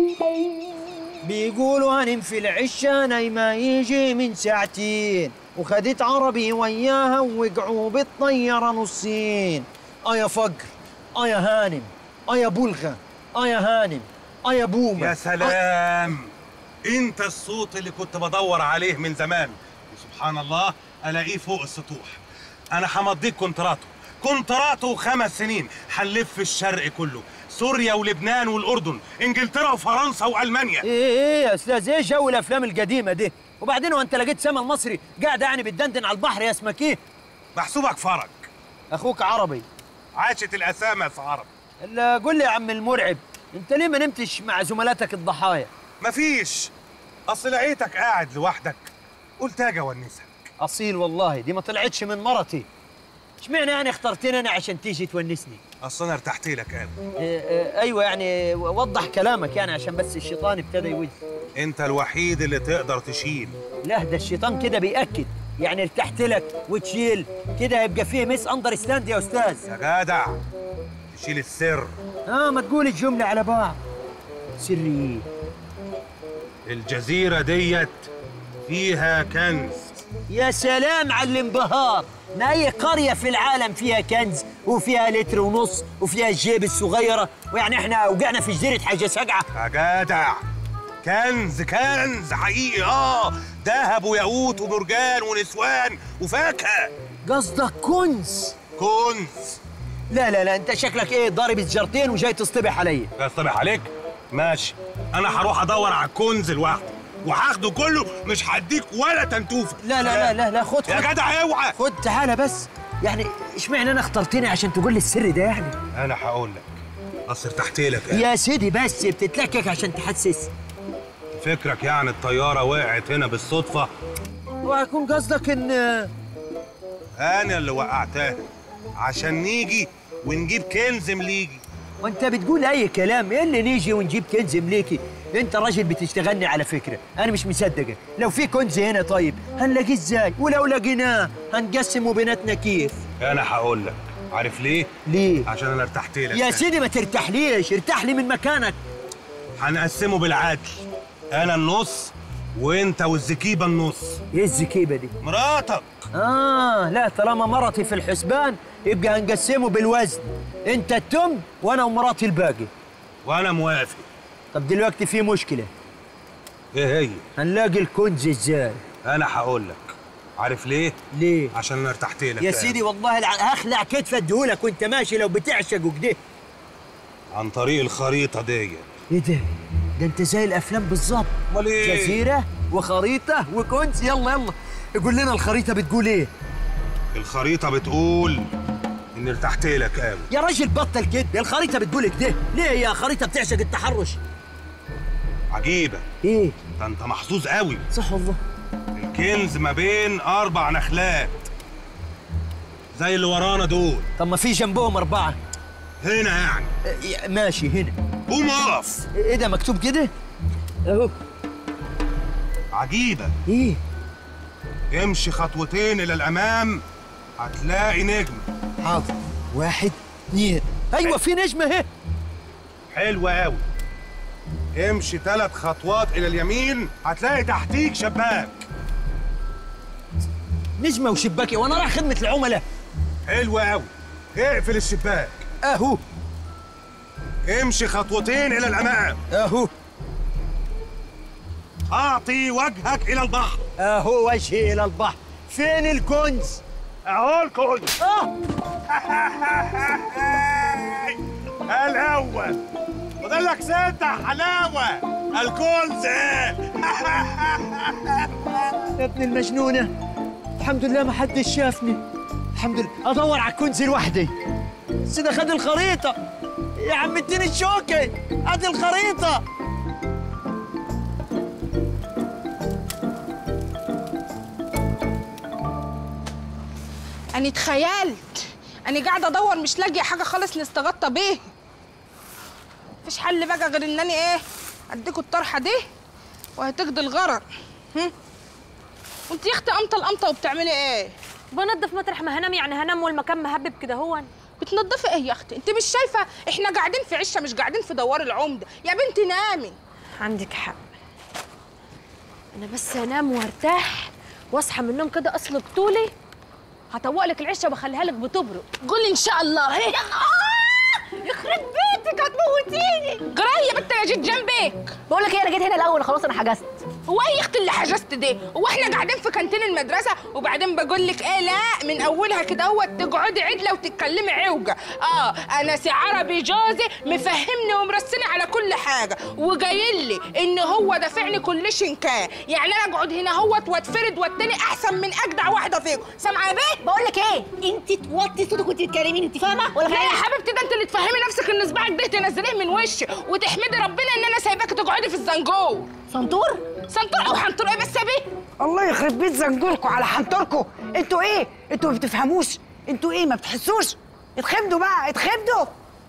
بيقولوا هنم في العشة نايمة يجي من ساعتين، وخدت عربي وياها ووقعوا بالطيارة نصين. اه يا فقر، اه يا هانم، اه يا بلغة، اه يا هانم، اه يا بومة. يا سلام، انت الصوت اللي كنت بدور عليه من زمان، وسبحان الله الاقيه فوق السطوح. انا همضيك كونتراتو، كونتراتو خمس سنين، هنلف الشرق كله، سوريا ولبنان والاردن، انجلترا وفرنسا والمانيا. ايه ايه يا استاذ، ايه جو الافلام القديمه دي؟ وبعدين وانت لقيت سما المصري قاعد يعني بتدندن على البحر يا اسمك ايه؟ محسوبك فرج. اخوك عربي. عاشت الاسامه يا عربي. الا قول لي يا عم المرعب، انت ليه ما نمتش مع زملاتك الضحايا؟ مفيش، اصل لقيتك قاعد لوحدك قلت اجي اونسك. اصيل والله، دي ما طلعتش من مرتي. اشمعنى يعني اخترتني انا عشان تيجي تونسني؟ اصل انا ارتحت لك انا. إيه إيه ايوه يعني وضح كلامك يعني عشان بس الشيطان ابتدى يوز. انت الوحيد اللي تقدر تشيل. لا ده الشيطان كده بيأكد، يعني ارتحت لك وتشيل كده هيبقى فيه مس اندرستاند يا استاذ. يا جدع تشيل السر. اه ما تقول الجمله على بعض. سري الجزيرة ديت فيها كنز. يا سلام على الانبهار، ما أي قرية في العالم فيها كنز وفيها لتر ونص وفيها الجيب الصغيرة، ويعني احنا وقعنا في جزيرة حاجة سقعة. يا جدع كنز كنز حقيقي، اه ذهب وياقوت ومرجان ونسوان وفاكهة. قصدك كنز؟ كنز. لا لا لا، انت شكلك ايه ضارب الجرتين وجاي تصطبح عليا. اصطبح عليك؟ ماشي، انا هروح ادور على الكنز لوحدي وهاخده كله، مش هديك ولا تنتوفه. لا لا لا لا لا، خد يا جدع اوعى. خد تعالى بس. يعني اشمعنى انا اخترتني عشان تقول لي السر ده يعني؟ انا هقول لك، اصل ارتحت لك يا سيدي بس بتتلكك عشان تحسس. فكرك يعني الطيارة وقعت هنا بالصدفة؟ وهيكون قصدك ان انا اللي وقعتها عشان نيجي ونجيب كنز مليجي. وانت بتقول اي كلام. ايه اللي نيجي ونجيب كنز مليكي؟ انت راجل بتشتغلني على فكره، انا مش مصدقك. لو في كنز هنا طيب هنلاقيه ازاي؟ ولو لقيناه هنقسمه بيناتنا كيف؟ انا هقول لك، عارف ليه؟ ليه؟ عشان انا ارتحت لك. يا سيدي ما ترتاحليش، ارتاح لي من مكانك. هنقسمه بالعدل، انا النص وانت والزكيبه النص. ايه الزكيبه دي؟ مراتك. اه لا، طالما مرتي في الحسبان يبقى هنقسمه بالوزن، انت التم وانا ومراتي الباقي. وانا موافق. طب دلوقتي في مشكله. ايه هي؟ هنلاقي الكنز ازاي؟ انا هقول لك، عارف ليه؟ ليه؟ عشان انا ارتحت لك يا سيدي والله الع... هخلع كتف اديهولك وانت ماشي لو بتعشق وكده. عن طريق الخريطه ديت. ايه ده؟ ده انت زي الافلام بالظبط. امال ايه؟ جزيره وخريطه وكنز. يلا يلا قول لنا الخريطه بتقول ايه؟ الخريطه بتقول اني ارتحت لك قوي. يا راجل بطل كده، الخريطه بتقول كده. ليه يا خريطه بتعشق التحرش؟ عجيبه. ايه ده انت محظوظ قوي. صح والله. الكنز ما بين اربع نخلات زي اللي ورانا دول. طب ما في جنبهم اربعه هنا يعني. إيه ماشي هنا. قوم اقف. ايه ده مكتوب كده؟ اهو. عجيبه. ايه؟ امشي خطوتين الى الامام هتلاقي نجم. حاضر، واحد اثنين. ايوه في نجمه اهي. حلوه قوي. امشي ثلاث خطوات الى اليمين هتلاقي تحتيك شباك. نجمه وشباكي وانا رايح خدمه العملاء. حلوه قوي. اقفل الشباك. اهو. امشي خطوتين الى الامام. اهو. اعطي وجهك الى البحر. اهو وجهي الى البحر. فين الكنز؟ اهو الكنز. اه الاول فاضل لك ستة حلاوه. الكنز. يا ابن المجنونه، الحمد لله ما حدش شافني. الحمد لله. ادور على الكنز لوحدي. بس ده خد الخريطه. يا عم اديني الشوكه، ادي الخريطه. أنا اتخيلت أنا قاعدة أدور مش لاقية حاجة خالص نستغطى بيه. مفيش حل بقى غير إن أنا إيه أديكوا الطرحة دي وهتقضي الغرض. هم؟ وأنت يا أختي قمطة القمطة وبتعملي إيه؟ بنضف مطرح ما هنام، يعني هنام والمكان مهبب كده. هو بتنضفي إيه يا أختي؟ أنت مش شايفة إحنا قاعدين في عشة مش قاعدين في دوار العمدة. يا بنتي نامي. عندك حق، أنا بس هنام وارتاح واصحى من النوم كده أسلق طولي، هطوق لك العشه وبخليها لك بتبرق. قولي ان شاء الله. هي يخرب بيتك هتموتيني. جرايه يا بنت انا جيت جنبك. بقول لك ايه، انا جيت هنا الاول خلاص انا حجزت. هو ايه يا اختي اللي حجزت دي؟ هو احنا قاعدين في كانتين المدرسه وبعدين بقول لك ايه لا من اولها كده هو تقعدي عدله وتتكلمي عوجه. اه انا سي عربي جوزي مفهمني ومرسني على كل حاجه وجايل لي ان هو دافعني كل شنكاه، يعني انا اقعد هنا اهوت واتفرد والتاني احسن من اجدع واحده فيكم. سامعه يا بيه؟ بقول لك ايه، انت توطي صوتك وانت بتكلميني، انت فاهمه ولا لا يا حبيبتي ده انت اللي تفهمي نفسك ان صباعك ده تنزليه من وشي وتحمدي ربنا ان انا سايباكي تقعدي في الزنجور. سنتور؟ سنتور او حنطور ايه بس يا بيه؟ الله يخرب بيت زنجوركم على حنطوركم. انتوا ايه؟ انتوا ما بتفهموش؟ انتوا ايه ما بتحسوش؟ اتخمدوا بقى اتخمدوا.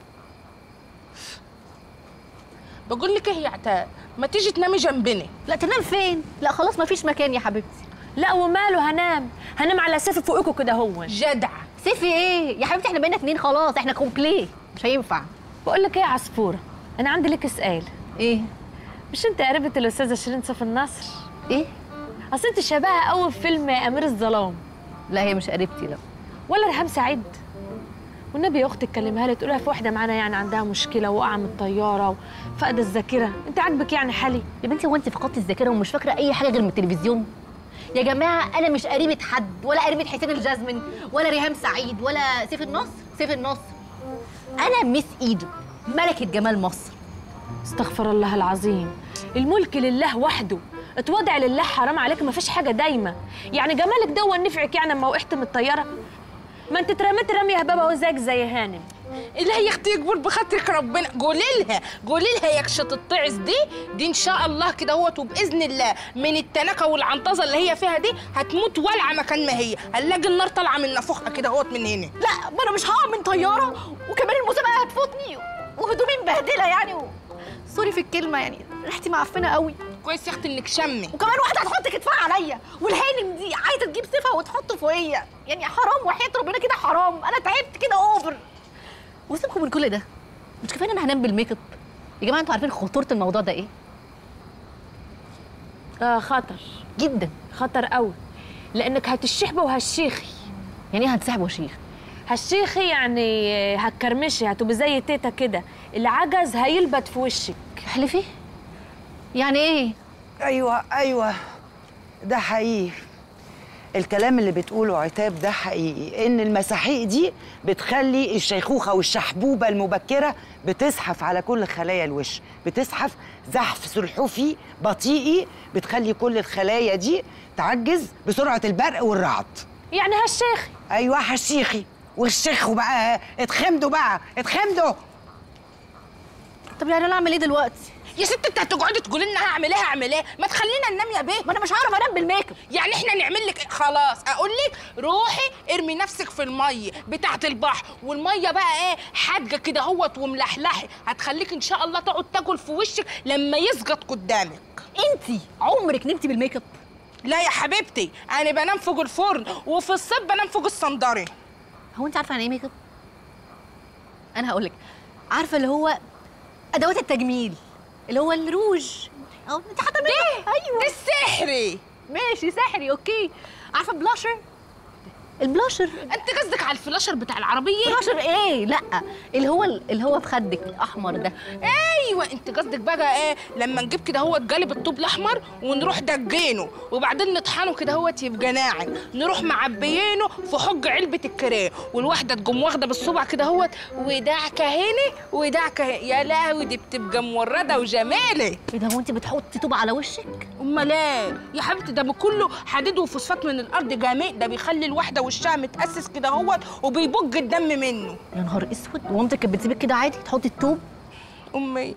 بقول لك ايه يا عتاب، ما تيجي تنامي جنبنا. لا تنام فين؟ لا خلاص ما فيش مكان يا حبيبتي. لا وماله هنام؟ هنام على سيف فوقكم كده. هو جدع. سيفي ايه يا حبيبتي؟ احنا بقينا اتنين خلاص، احنا كومبليه مش هينفع. بقول لك ايه يا عصفوره، انا عندي لك سؤال. ايه؟ مش انت قريبة الاستاذه شيرين سيف النصر؟ ايه؟ اصل انت شبهها قوي في فيلم امير الظلام. لا هي مش قريبتي لا. ولا ريهام سعيد؟ والنبي يا اختي تكلمها لي تقولها في واحده معانا يعني عندها مشكله وقع من الطياره وفقد الذاكره، انت عاجبك يعني حالي؟ يا بنتي هو انت فقدتي الذاكره ومش فاكره اي حاجه غير من التلفزيون؟ يا جماعه انا مش قريبه حد، ولا قريبه حسين الجاسمين ولا ريهام سعيد ولا سيف النصر. سيف النصر انا ميس ايجيبت، ملكه جمال مصر. استغفر الله العظيم، الملك لله وحده، اتوضع لله، حرام عليك، ما فيش حاجه دايمه. يعني جمالك ده نفعك يعني اما وقعت من الطياره؟ ما انت اترميت رميه هبابه وزيك زي هانم. اللي هي اختي يكبر بخاطرك ربنا، قولي لها قولي لها يكشة الطعس دي دي ان شاء الله كده اهوت، وباذن الله من التنكه والعنطزه اللي هي فيها دي هتموت ولعه مكان ما هي، هنلاقي النار طالعه من نافوخها كده اهوت من هنا. لا ما انا مش هقع من طياره، وكمان المسابقه هتفوتني وهدومي مبهدله يعني و... سوري في الكلمه يعني ريحتي معفنه قوي. كويس يا اختي انك شمي. وكمان واحده هتحط كتفها عليا، والهانم دي عايزه تجيب سيفها وتحطه فوقيا، يعني حرام وحياه ربنا كده حرام، انا تعبت كده اوفر. وسيبكم من كل ده، مش كفايه ان انا هنام بالميك اب؟ يا جماعه انتوا عارفين خطوره الموضوع ده ايه؟ اه خطر جدا، خطر قوي، لانك هتشحبي وهالشيخي. يعني ايه هتسحب وشيخ؟ هالشيخي يعني هتكرمشي، هتبقي زي تيتا كده، العجز هيلبت في وشك. احلفي؟ يعني ايه؟ ايوه ايوه ده حقيقي، الكلام اللي بتقوله عتاب ده حقيقي، ان المساحيق دي بتخلي الشيخوخه والشحبوبه المبكره بتزحف على كل خلايا الوش، بتزحف زحف سلحفي بطيئي، بتخلي كل الخلايا دي تعجز بسرعه البرق والرعد. يعني هالشيخي؟ ايوه هالشيخي والشيخ بقى، اتخمدوا بقى اتخمدوا. طب يعني انا اعمل ايه دلوقتي؟ يا ست انت هتقعدي تقولي لنا هعمل ايه هعمل ايه؟ ما تخلينا ننام يا بيه. ما انا مش هعرف انام بالميك اب. يعني احنا نعمل لك خلاص، اقول لك روحي ارمي نفسك في الميه بتاعه البحر، والميه بقى ايه حاجه كده اهوت وملحلحي، هتخليك ان شاء الله تقعد تاكل في وشك لما يسقط قدامك. انتي عمرك نمتي بالميك اب؟ لا يا حبيبتي، انا بنام فوق الفرن، وفي الصيف بنام فوق الصندري. هو انت عارفه يعني ايه ميك اب؟ انا هقول لك، عارفه اللي هو ادوات التجميل، اللي هو الروج. اه انت حاطه ميك اب. ايوه ده السحري. ماشي سحري اوكي. عارفه بلاشر؟ البلاشر. انت قصدك على الفلاشر بتاع العربيه؟ بلاشر ايه؟ لا اللي هو اللي هو في خدك الاحمر ده. ايوه انت قصدك بقى ايه لما نجيب كده هو قالب الطوب الاحمر ونروح دجينه وبعدين نطحنه كده هو يبقى ناعم، نروح معبيينه في حج علبه الكريه، والواحده تقوم واخده بالصبع كده هو ودعكه هنا ودعكه هنا. يا لهوي دي بتبقى مورده وجماله. ايه ده هو انت بتحطي طوب على وشك؟ امال ايه يا حبيبتي، ده كله حديد وفوسفات من الارض جميل، ده بيخلي الواحده وشها متاسس كده اهوت وبيبج الدم منه. يا نهار اسود، ومامتك كانت بتسيبك كده عادي تحطي الطوب؟ امي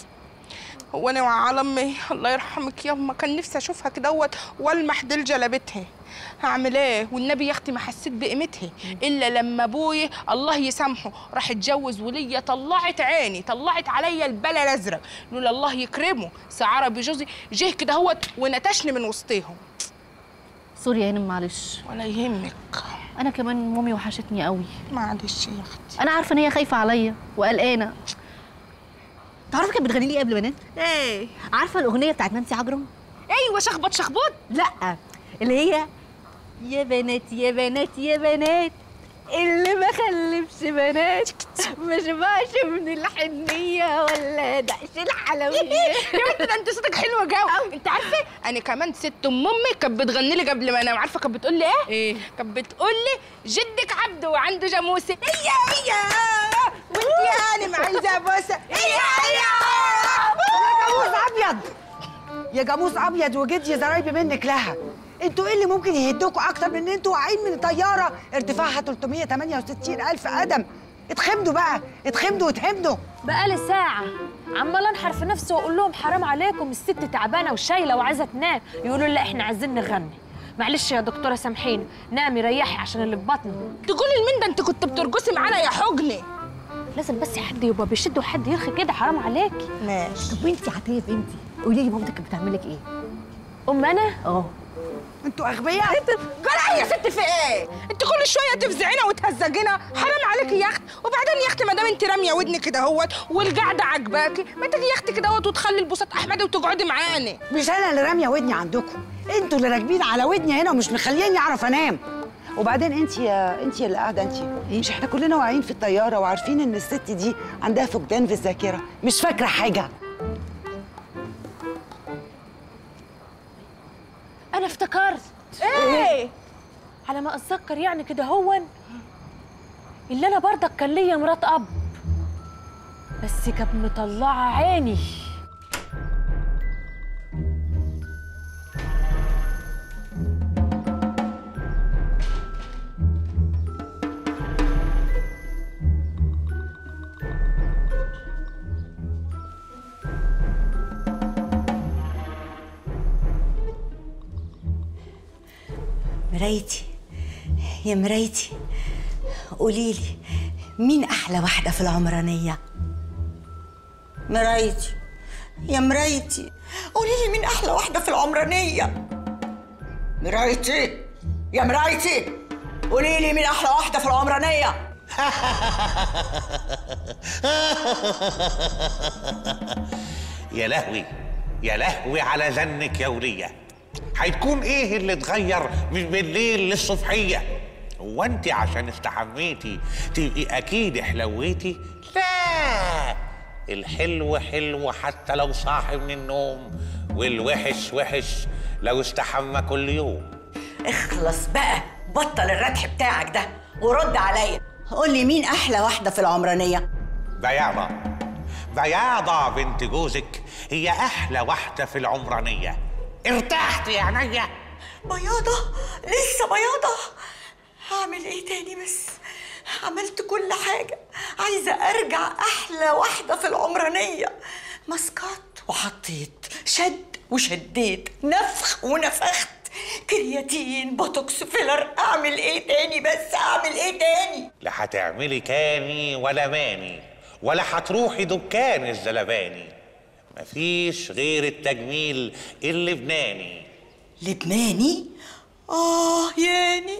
هو انا وعلى امي الله يرحمك ياما كان نفسي اشوفها كده اهوت والمح ديل جلبتها. هعمل ايه والنبي يا اختي ما حسيت بقيمتها الا لما ابويا الله يسامحه راح اتجوز وليا، طلعت عيني طلعت عليا البلا الازرق، لولا الله يكرمه سعاره بجوزي جه كده اهوت ونتشني من وسطيهم. سوري يا هانم معلش. ولا يهمك. انا كمان مامي وحشتني قوي. معلش يا اختي. انا عارفه ان هي خايفه عليا وقلقانه. تعرفي كانت بتغني لي قبل ما انام؟ ايه؟ عارفه الاغنيه بتاعت نانسي عجرم؟ ايوه شخبط شخبط. لا اللي هي يا بنات يا بنات يا بنات اللي ما خلفش بنات ما شبعش من الحنيه ولا دقش الحلويات. يا بنت ده انت صوتك حلو قوي. انت عارفه انا كمان ست ام امي كانت بتغني لي قبل ما انام، عارفه كانت بتقول لي ايه؟ ايه؟ كانت بتقول لي جدك عبده وعنده جاموسه هي هي وانت يعني عايزه بوسه هي هي. يا جاموس ابيض يا جاموس ابيض وجدي زرايبي منك لها، انتوا ايه اللي ممكن يهدوكوا اكتر من ان انتوا واقعين من طياره ارتفاعها ثلاثمية وتمانية وستين الف قدم؟ اتخمدوا بقى اتخمدوا واتهمدوا. بقالي ساعه عمال انحر في نفسي واقول لهم حرام عليكم الست تعبانه وشايله وعايزه تنام، يقولوا لا احنا عايزين نغني. معلش يا دكتوره سامحيني، نامي ريحي عشان اللي في بطني. تقولي لمين ده انت كنت بترقصي معانا يا حجني؟ لازم بس حد يبقى بيشد وحد يرخي كده، حرام عليكي. ماشي. طب وانتي عتاب انتي قولي لي مامتك كانت بتعمل لك ايه؟ ام انا؟ اه انتوا اغبياء. جرى يا ست في ايه؟ انت كل شويه تفزعينا وتهزجينا، حرام عليكي يا اخت. وبعدين يا اختي ما دام انت راميه ودنك كده اهوت والقعده عجباكي، ما تيجي يا اختي كده اهوت وتخلي البوسات احمدي وتقعدي معانا. مش انا اللي راميه ودني عندكم، انتوا اللي راكبين على ودني هنا ومش مخليني اعرف انام. وبعدين انت يا انت اللي قاعده انت، مش احنا كلنا واقعين في الطياره وعارفين ان الست دي عندها فقدان في الذاكره، مش فاكره حاجه. انا افتكرت. ايه؟ على ما اتذكر يعني كده هون اللي انا برضك كان ليا مرات اب، بس كانت مطلعه عيني. مرايتي يا مرايتي، قوليلي مين أحلى واحدة في العمرانية؟ مرايتي يا مرايتي، قوليلي مين أحلى واحدة في العمرانية؟ مرايتي يا مرايتي، قوليلي مين أحلى واحدة في العمرانية؟ يا لهوي يا لهوي على ذنك يا ولية. هيكون ايه اللي اتغير من بالليل للصبحيه؟ هو انت عشان استحميتي تبقي اكيد حلويتي؟ لا، الحلو حلو حتى لو صاحي من النوم، والوحش وحش لو استحمى كل يوم. اخلص بقى، بطل الردح بتاعك ده ورد عليا. قولي مين احلى واحده في العمرانيه؟ بياضه بياضه بنت جوزك هي احلى واحده في العمرانيه. ارتحت يا عينيا؟ بياضة؟ لسه بياضة؟ هعمل ايه تاني بس؟ عملت كل حاجة، عايزة ارجع احلى واحدة في العمرانية. مسكات وحطيت، شد وشديت، نفخ ونفخت، كرياتين، بوتوكس، فيلر. اعمل ايه تاني بس؟ اعمل ايه تاني؟ لا هتعملي كاني ولا ماني، ولا هتروحي دكان الزلباني. مفيش غير التجميل اللبناني. لبناني؟ آه ياني.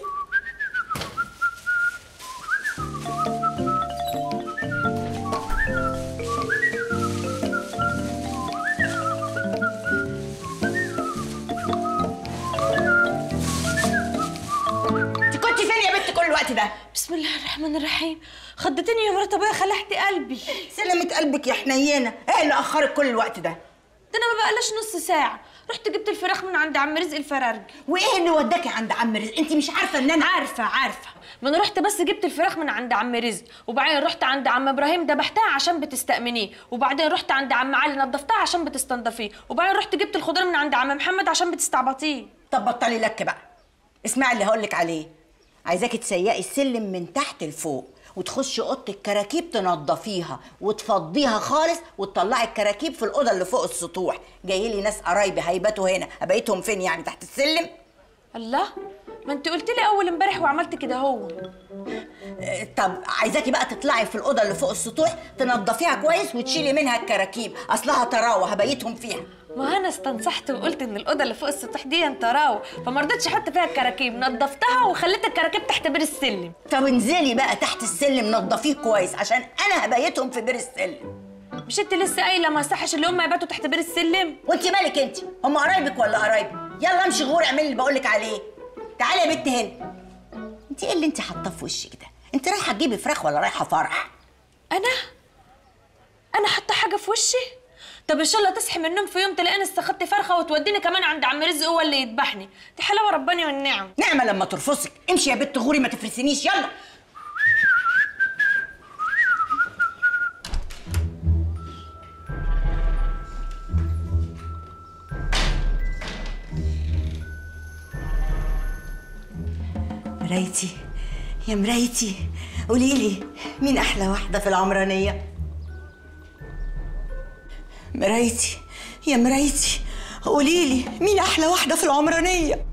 انت كنت فين يا بنت كل الوقت ده؟ بسم الله الرحمن الرحيم. خضتني يا مرات ابويا، خلعتي قلبي. سلمت قلبك يا حنينه. ايه اللي اخرك كل الوقت ده؟ ده انا ما بقالش نص ساعه رحت جبت الفراخ من عند عم رزق الفرارجي. وايه اللي وداكي عند عم رزق؟ انت مش عارفه ان انا عارفه عارفه ما انا رحت بس جبت الفراخ من عند عم رزق، وبعدين رحت عند عم ابراهيم ذبحتها عشان بتستأمنيه، وبعدين رحت عند عم علي نظفتها عشان بتستنضفيه، وبعدين رحت جبت الخضار من عند عم محمد عشان بتستعبطيه. طب بطلي لك بقى، اسمعي اللي هقولك عليه. عايزاكي تسيقي السلم من تحت لفوق، وتخشي اوضه الكراكيب تنضفيها وتفضيها خالص، وتطلعي الكراكيب في الاوضه اللي فوق السطوح. جاي لي ناس قرايبي هيباتوا هنا، ابيتهم فين يعني؟ تحت السلم؟ الله، ما انت قلت لي اول امبارح وعملت كده هو. طب عايزاكي بقى تطلعي في الاوضه اللي فوق السطوح تنضفيها كويس وتشيلي منها الكراكيب، اصلها طراوه هبيتهم فيها. ما انا استنصحت وقلت ان الاوضه اللي فوق السطح دي طراوه، فما رضيتش احط فيها الكراكيب، نضفتها وخليت الكراكيب تحت بير السلم. طب انزلي بقى تحت السلم نضفيه كويس عشان انا هبيتهم في بير السلم. مش انت لسه قايله ما يصحش اللي هم يباتوا تحت بير السلم؟ وانت مالك انت؟ هم قرايبك ولا قرايبي؟ يلا امشي غور اعملي اللي بقولك عليه. تعالي يا بنت هنا. انت ايه اللي انت حاطاه في وشك ده؟ انت رايحه تجيبي فراخ ولا رايحه فرح؟ انا؟ انا حاطه حاجه في وشي؟ طب ان شاء الله تصحي من النوم في يوم تلاقيني استخدت فرخه وتوديني كمان عند عم رزق هو اللي يذبحني. دي حلاوه رباني والنعم. نعمه لما ترفصك. امشي يا بنت غوري ما تفرسينيش. يلا. مرايتي يا مرايتي، قوليلي مين احلى واحده في العمرانيه؟ مرايتي يا مرايتي، قوليلي مين احلى واحده في العمرانيه؟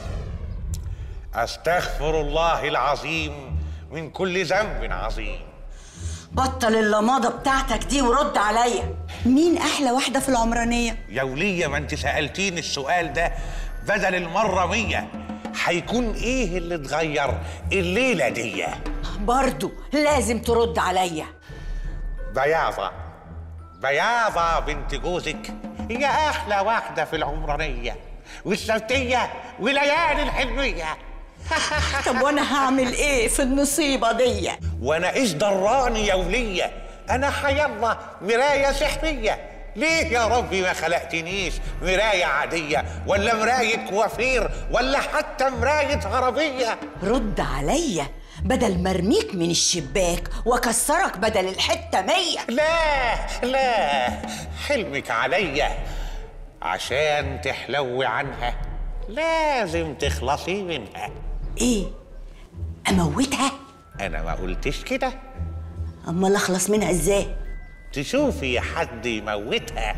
استغفر الله العظيم من كل ذنب عظيم. بطل اللماضه بتاعتك دي ورد عليا. مين احلى واحده في العمرانيه؟ يا وليه ما انت سالتيني السؤال ده بدل المرة مية. هيكون ايه اللي اتغير الليلة دي؟ برضو لازم ترد عليا. بياضة بياضة بنت جوزك هي أحلى واحدة في العمرانية، والسبتية وليالي الحلمية. طب وانا هعمل ايه في النصيبة دي؟ وانا ايش دراني يا ولية؟ انا حيالله مراية سحرية. ليه يا ربي ما خلقتنيش مراية عادية ولا مراية كوافير ولا حتى مراية عربية؟ رد عليا بدل ما ارميك من الشباك واكسرك بدل الحتة مية. لا لا، حلمك عليا عشان تحلوي عنها لازم تخلصي منها. ايه؟ اموتها؟ انا ما قلتش كده. امال اخلص منها ازاي؟ تشوفي حد يموتها.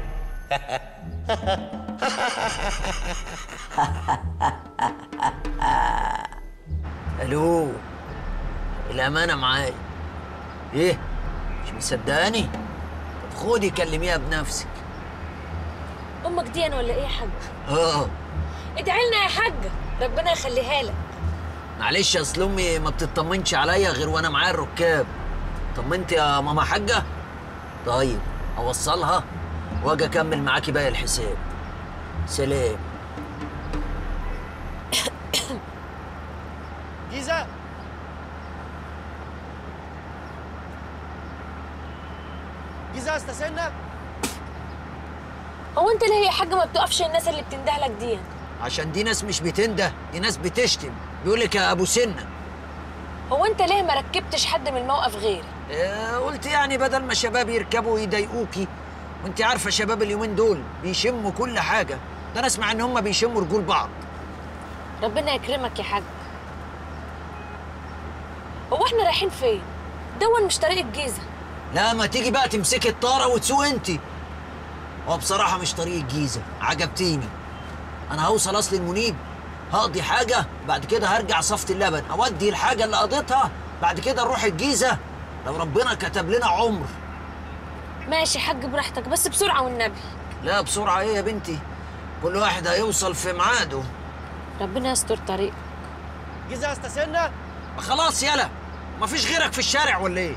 الو، الامانه معايا. ايه مش مصدقاني؟ طب خدي كلميها بنفسك. امك دي أنا ولا ايه يا حاج؟ اه ادعي لنا يا حاج ربنا يخليها لك. معلش اصل امي ما بتطمنش عليا غير وانا معايا الركاب. طمنت يا ماما حاجه؟ طيب اوصلها واجي اكمل معاكي باقي الحساب. سلام. جيزة جيزة استسنى. هو انت ليه يا حاج ما بتقفش الناس اللي بتنده لك دي؟ عشان دي ناس مش بتنده، دي ناس بتشتم. بيقول لك يا ابو سنه. هو انت ليه ما ركبتش حد من الموقف غيري؟ آه قلت يعني بدل ما شباب يركبوا يضايقوكي، وانت عارفه شباب اليومين دول بيشموا كل حاجه. ده انا اسمع ان هم بيشموا رجول بعض. ربنا يكرمك يا حاج. هو احنا رايحين فين؟ دون مش طريق الجيزه. لا ما تيجي بقى تمسكي الطاره وتسوق انت. هو بصراحه مش طريق الجيزه، عجبتيني. انا هوصل اصل المنيب، هقضي حاجه، بعد كده هرجع صفة اللبن اودي الحاجه اللي قضيتها، بعد كده نروح الجيزه لو ربنا كتب لنا عمر. ماشي يا حاج براحتك بس بسرعه والنبي. لا بسرعه ايه يا بنتي؟ كل واحد هيوصل في ميعاده. ربنا يستر طريقك. جيزة استسنى. خلاص يلا، مفيش غيرك في الشارع ولا ايه؟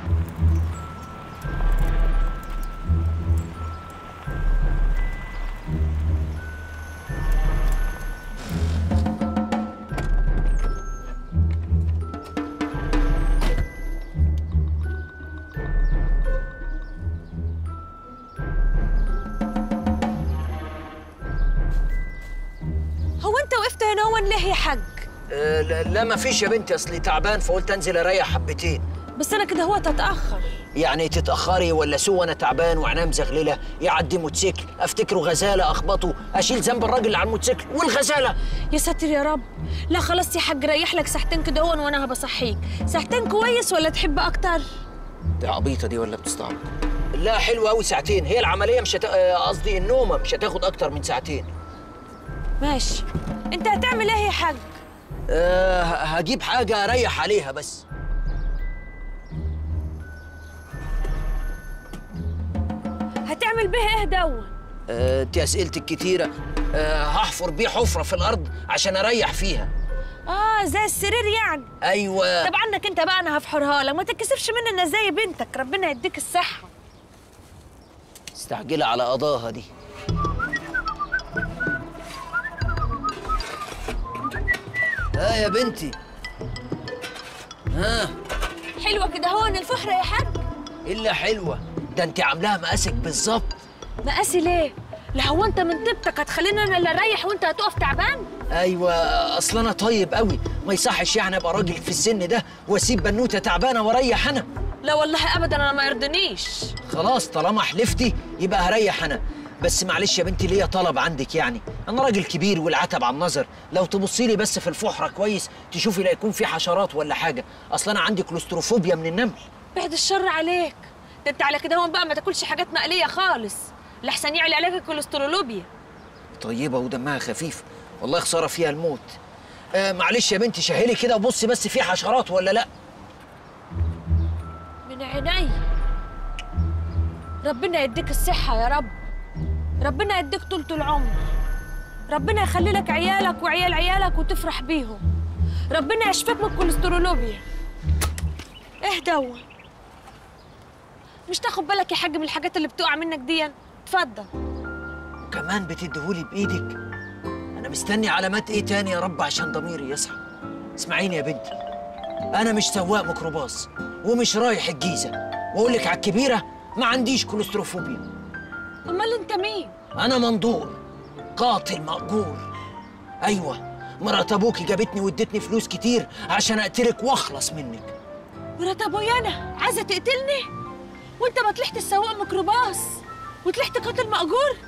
هو انت وقفت هنا هون ليه يا حاج؟ أه لا, لا مفيش يا بنتي، اصلي تعبان فقلت انزل اريح حبتين. بس انا كده هو تتاخر. يعني تتاخري ولا سوى انا تعبان وعناه مزغلله؟ يعدي موتوسيكل افتكره غزاله اخبطه، اشيل ذنب الراجل اللي على الموتوسيكل والغزاله. يا ساتر يا رب. لا خلاص يا حاج ريح لك ساعتين كده هون وانا هبصحيك. ساعتين كويس ولا تحب اكتر؟ دي عبيطه دي ولا بتستعبط؟ لا حلوه قوي ساعتين، هي العمليه مش هت... قصدي النومه مش هتاخد اكتر من ساعتين. ماشي. انت هتعمل ايه يا حاج؟ أه هجيب حاجه اريح عليها بس. هتعمل بيه ايه دون؟ أه دي اسئلتك كتيره. أه هحفر بيه حفره في الارض عشان اريح فيها. اه زي السرير يعني. ايوه. طب عنك انت بقى انا هفحرها لك، ما تتكسفش مني انا زي بنتك، ربنا يديك الصحه. استعجلي على قضاها دي. ها يا بنتي. ها حلوه كده هون الفحره يا حاج؟ الا حلوه، ده انت عاملاها مقاسك بالظبط. مقاسي ليه؟ لا هو انت من طيبتك هتخليني انا اللي اريح وانت هتقف تعبان؟ ايوه اصل انا طيب قوي، ما يصحش يعني ابقى راجل في السن ده واسيب بنوته تعبانه واريح انا. لا والله ابدا انا ما يرضنيش. خلاص طالما حلفتي يبقى هريح انا. بس معلش يا بنتي ليا طلب عندك، يعني انا راجل كبير والعتب على النظر، لو تبصي لي بس في الفحره كويس تشوفي لا يكون في حشرات ولا حاجه، اصل انا عندي كلوستروفوبيا من النمل. بعد الشر عليك، ده انت على كده هون بقى ما تاكلش حاجات مقليه خالص لحسن يعلي عليك الكوليسترولوبيا. طيبه ودمها خفيف، والله خساره فيها الموت. آه معلش يا بنتي شهلي كده وبصي بس في حشرات ولا لا. من عيني. ربنا يديك الصحه يا رب، ربنا يديك طولة العمر. ربنا يخلي لك عيالك وعيال عيالك وتفرح بيهم. ربنا يشفيك من الكوليسترولوبيا. ايه دوا؟ مش تاخد بالك يا حاج من الحاجات اللي بتقع منك دي؟ اتفضل. كمان بتديهولي بايدك؟ انا مستني علامات ايه تاني يا رب عشان ضميري يصحى. اسمعيني يا بنتي، انا مش سواق ميكروباص ومش رايح الجيزه، واقول لك على الكبيره ما عنديش كوليستروفوبيا. امال انت مين؟ انا مندور قاتل مأجور. ايوه، مرات ابوكي جابتني وادتني فلوس كتير عشان اقتلك واخلص منك. مرات ابويا انا عايزه تقتلني؟ وانت ما طلعت سواق ميكروباص وطلعت قاتل مأجور؟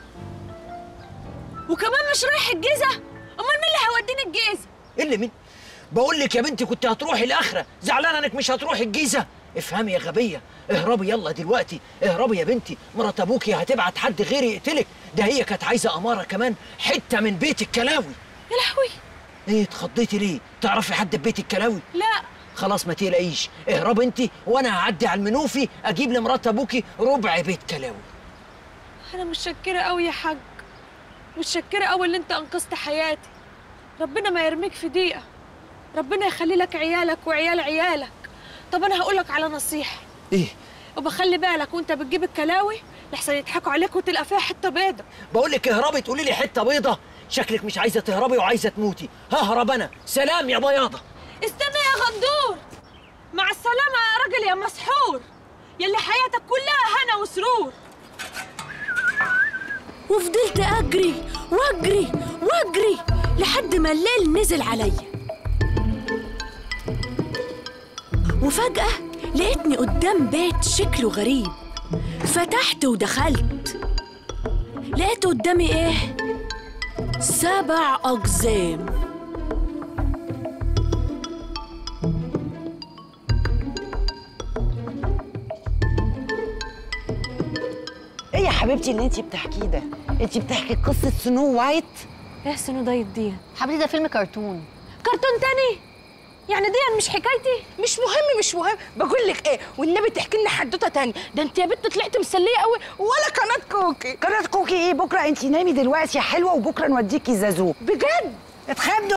وكمان مش رايح الجيزه؟ امال مين اللي هيوديني الجيزه؟ ايه اللي مين؟ بقول لك يا بنتي كنت هتروحي الاخره، زعلانه انك مش هتروحي الجيزه؟ افهمي يا غبيه، اهربي يلا دلوقتي، اهربي يا بنتي، مرات ابوكي هتبعت حد غيري يقتلك، ده هي كانت عايزه اماره كمان حته من بيت الكلاوي. يا لهوي! ايه اتخضيتي ليه؟ تعرفي حد في بيت الكلاوي؟ لا. خلاص ما تقلقيش، اهربي انت وانا هعدي على المنوفي اجيب لمرات ابوكي ربع بيت كلاوي. انا متشكره قوي يا حاج، متشكره قوي اللي انت انقذت حياتي. ربنا ما يرميك في دقيقه، ربنا يخلي لك عيالك وعيال عيالك. طب انا هقول لك على نصيحه. ايه؟ وبخلي بالك وانت بتجيب الكلاوي لحسن يضحكوا عليك وتلقى فيها حته بيضه. بقول لك اهربي تقولي لي حته بيضه؟ شكلك مش عايزه تهربي وعايزه تموتي. ههرب انا، سلام يا بياضه. استنى يا غندور. مع السلامه يا راجل يا مسحور، يلي حياتك كلها هنا وسرور. وفضلت اجري واجري واجري لحد ما الليل نزل عليا، وفجأة لقيتني قدام بيت شكله غريب. فتحت ودخلت، لقيت قدامي ايه؟ سبع أقزام. ايه يا حبيبتي اللي انتي بتحكيه ده؟ انتي بتحكي قصة سنو وايت؟ ايه سنو دايت دي؟ حبيبتي ده فيلم كرتون. كرتون تاني؟ يعني دي مش حكايتي؟ مش مهم مش مهم، بقول لك ايه، والنبي تحكي لنا حدوته تاني، ده انت يا بنت طلعت مسليه قوي ولا قناه كوكي. قناه كوكي ايه؟ بكره انتي نامي دلوقتي يا حلوه وبكره نوديكي زازو. بجد؟ اتخبدوا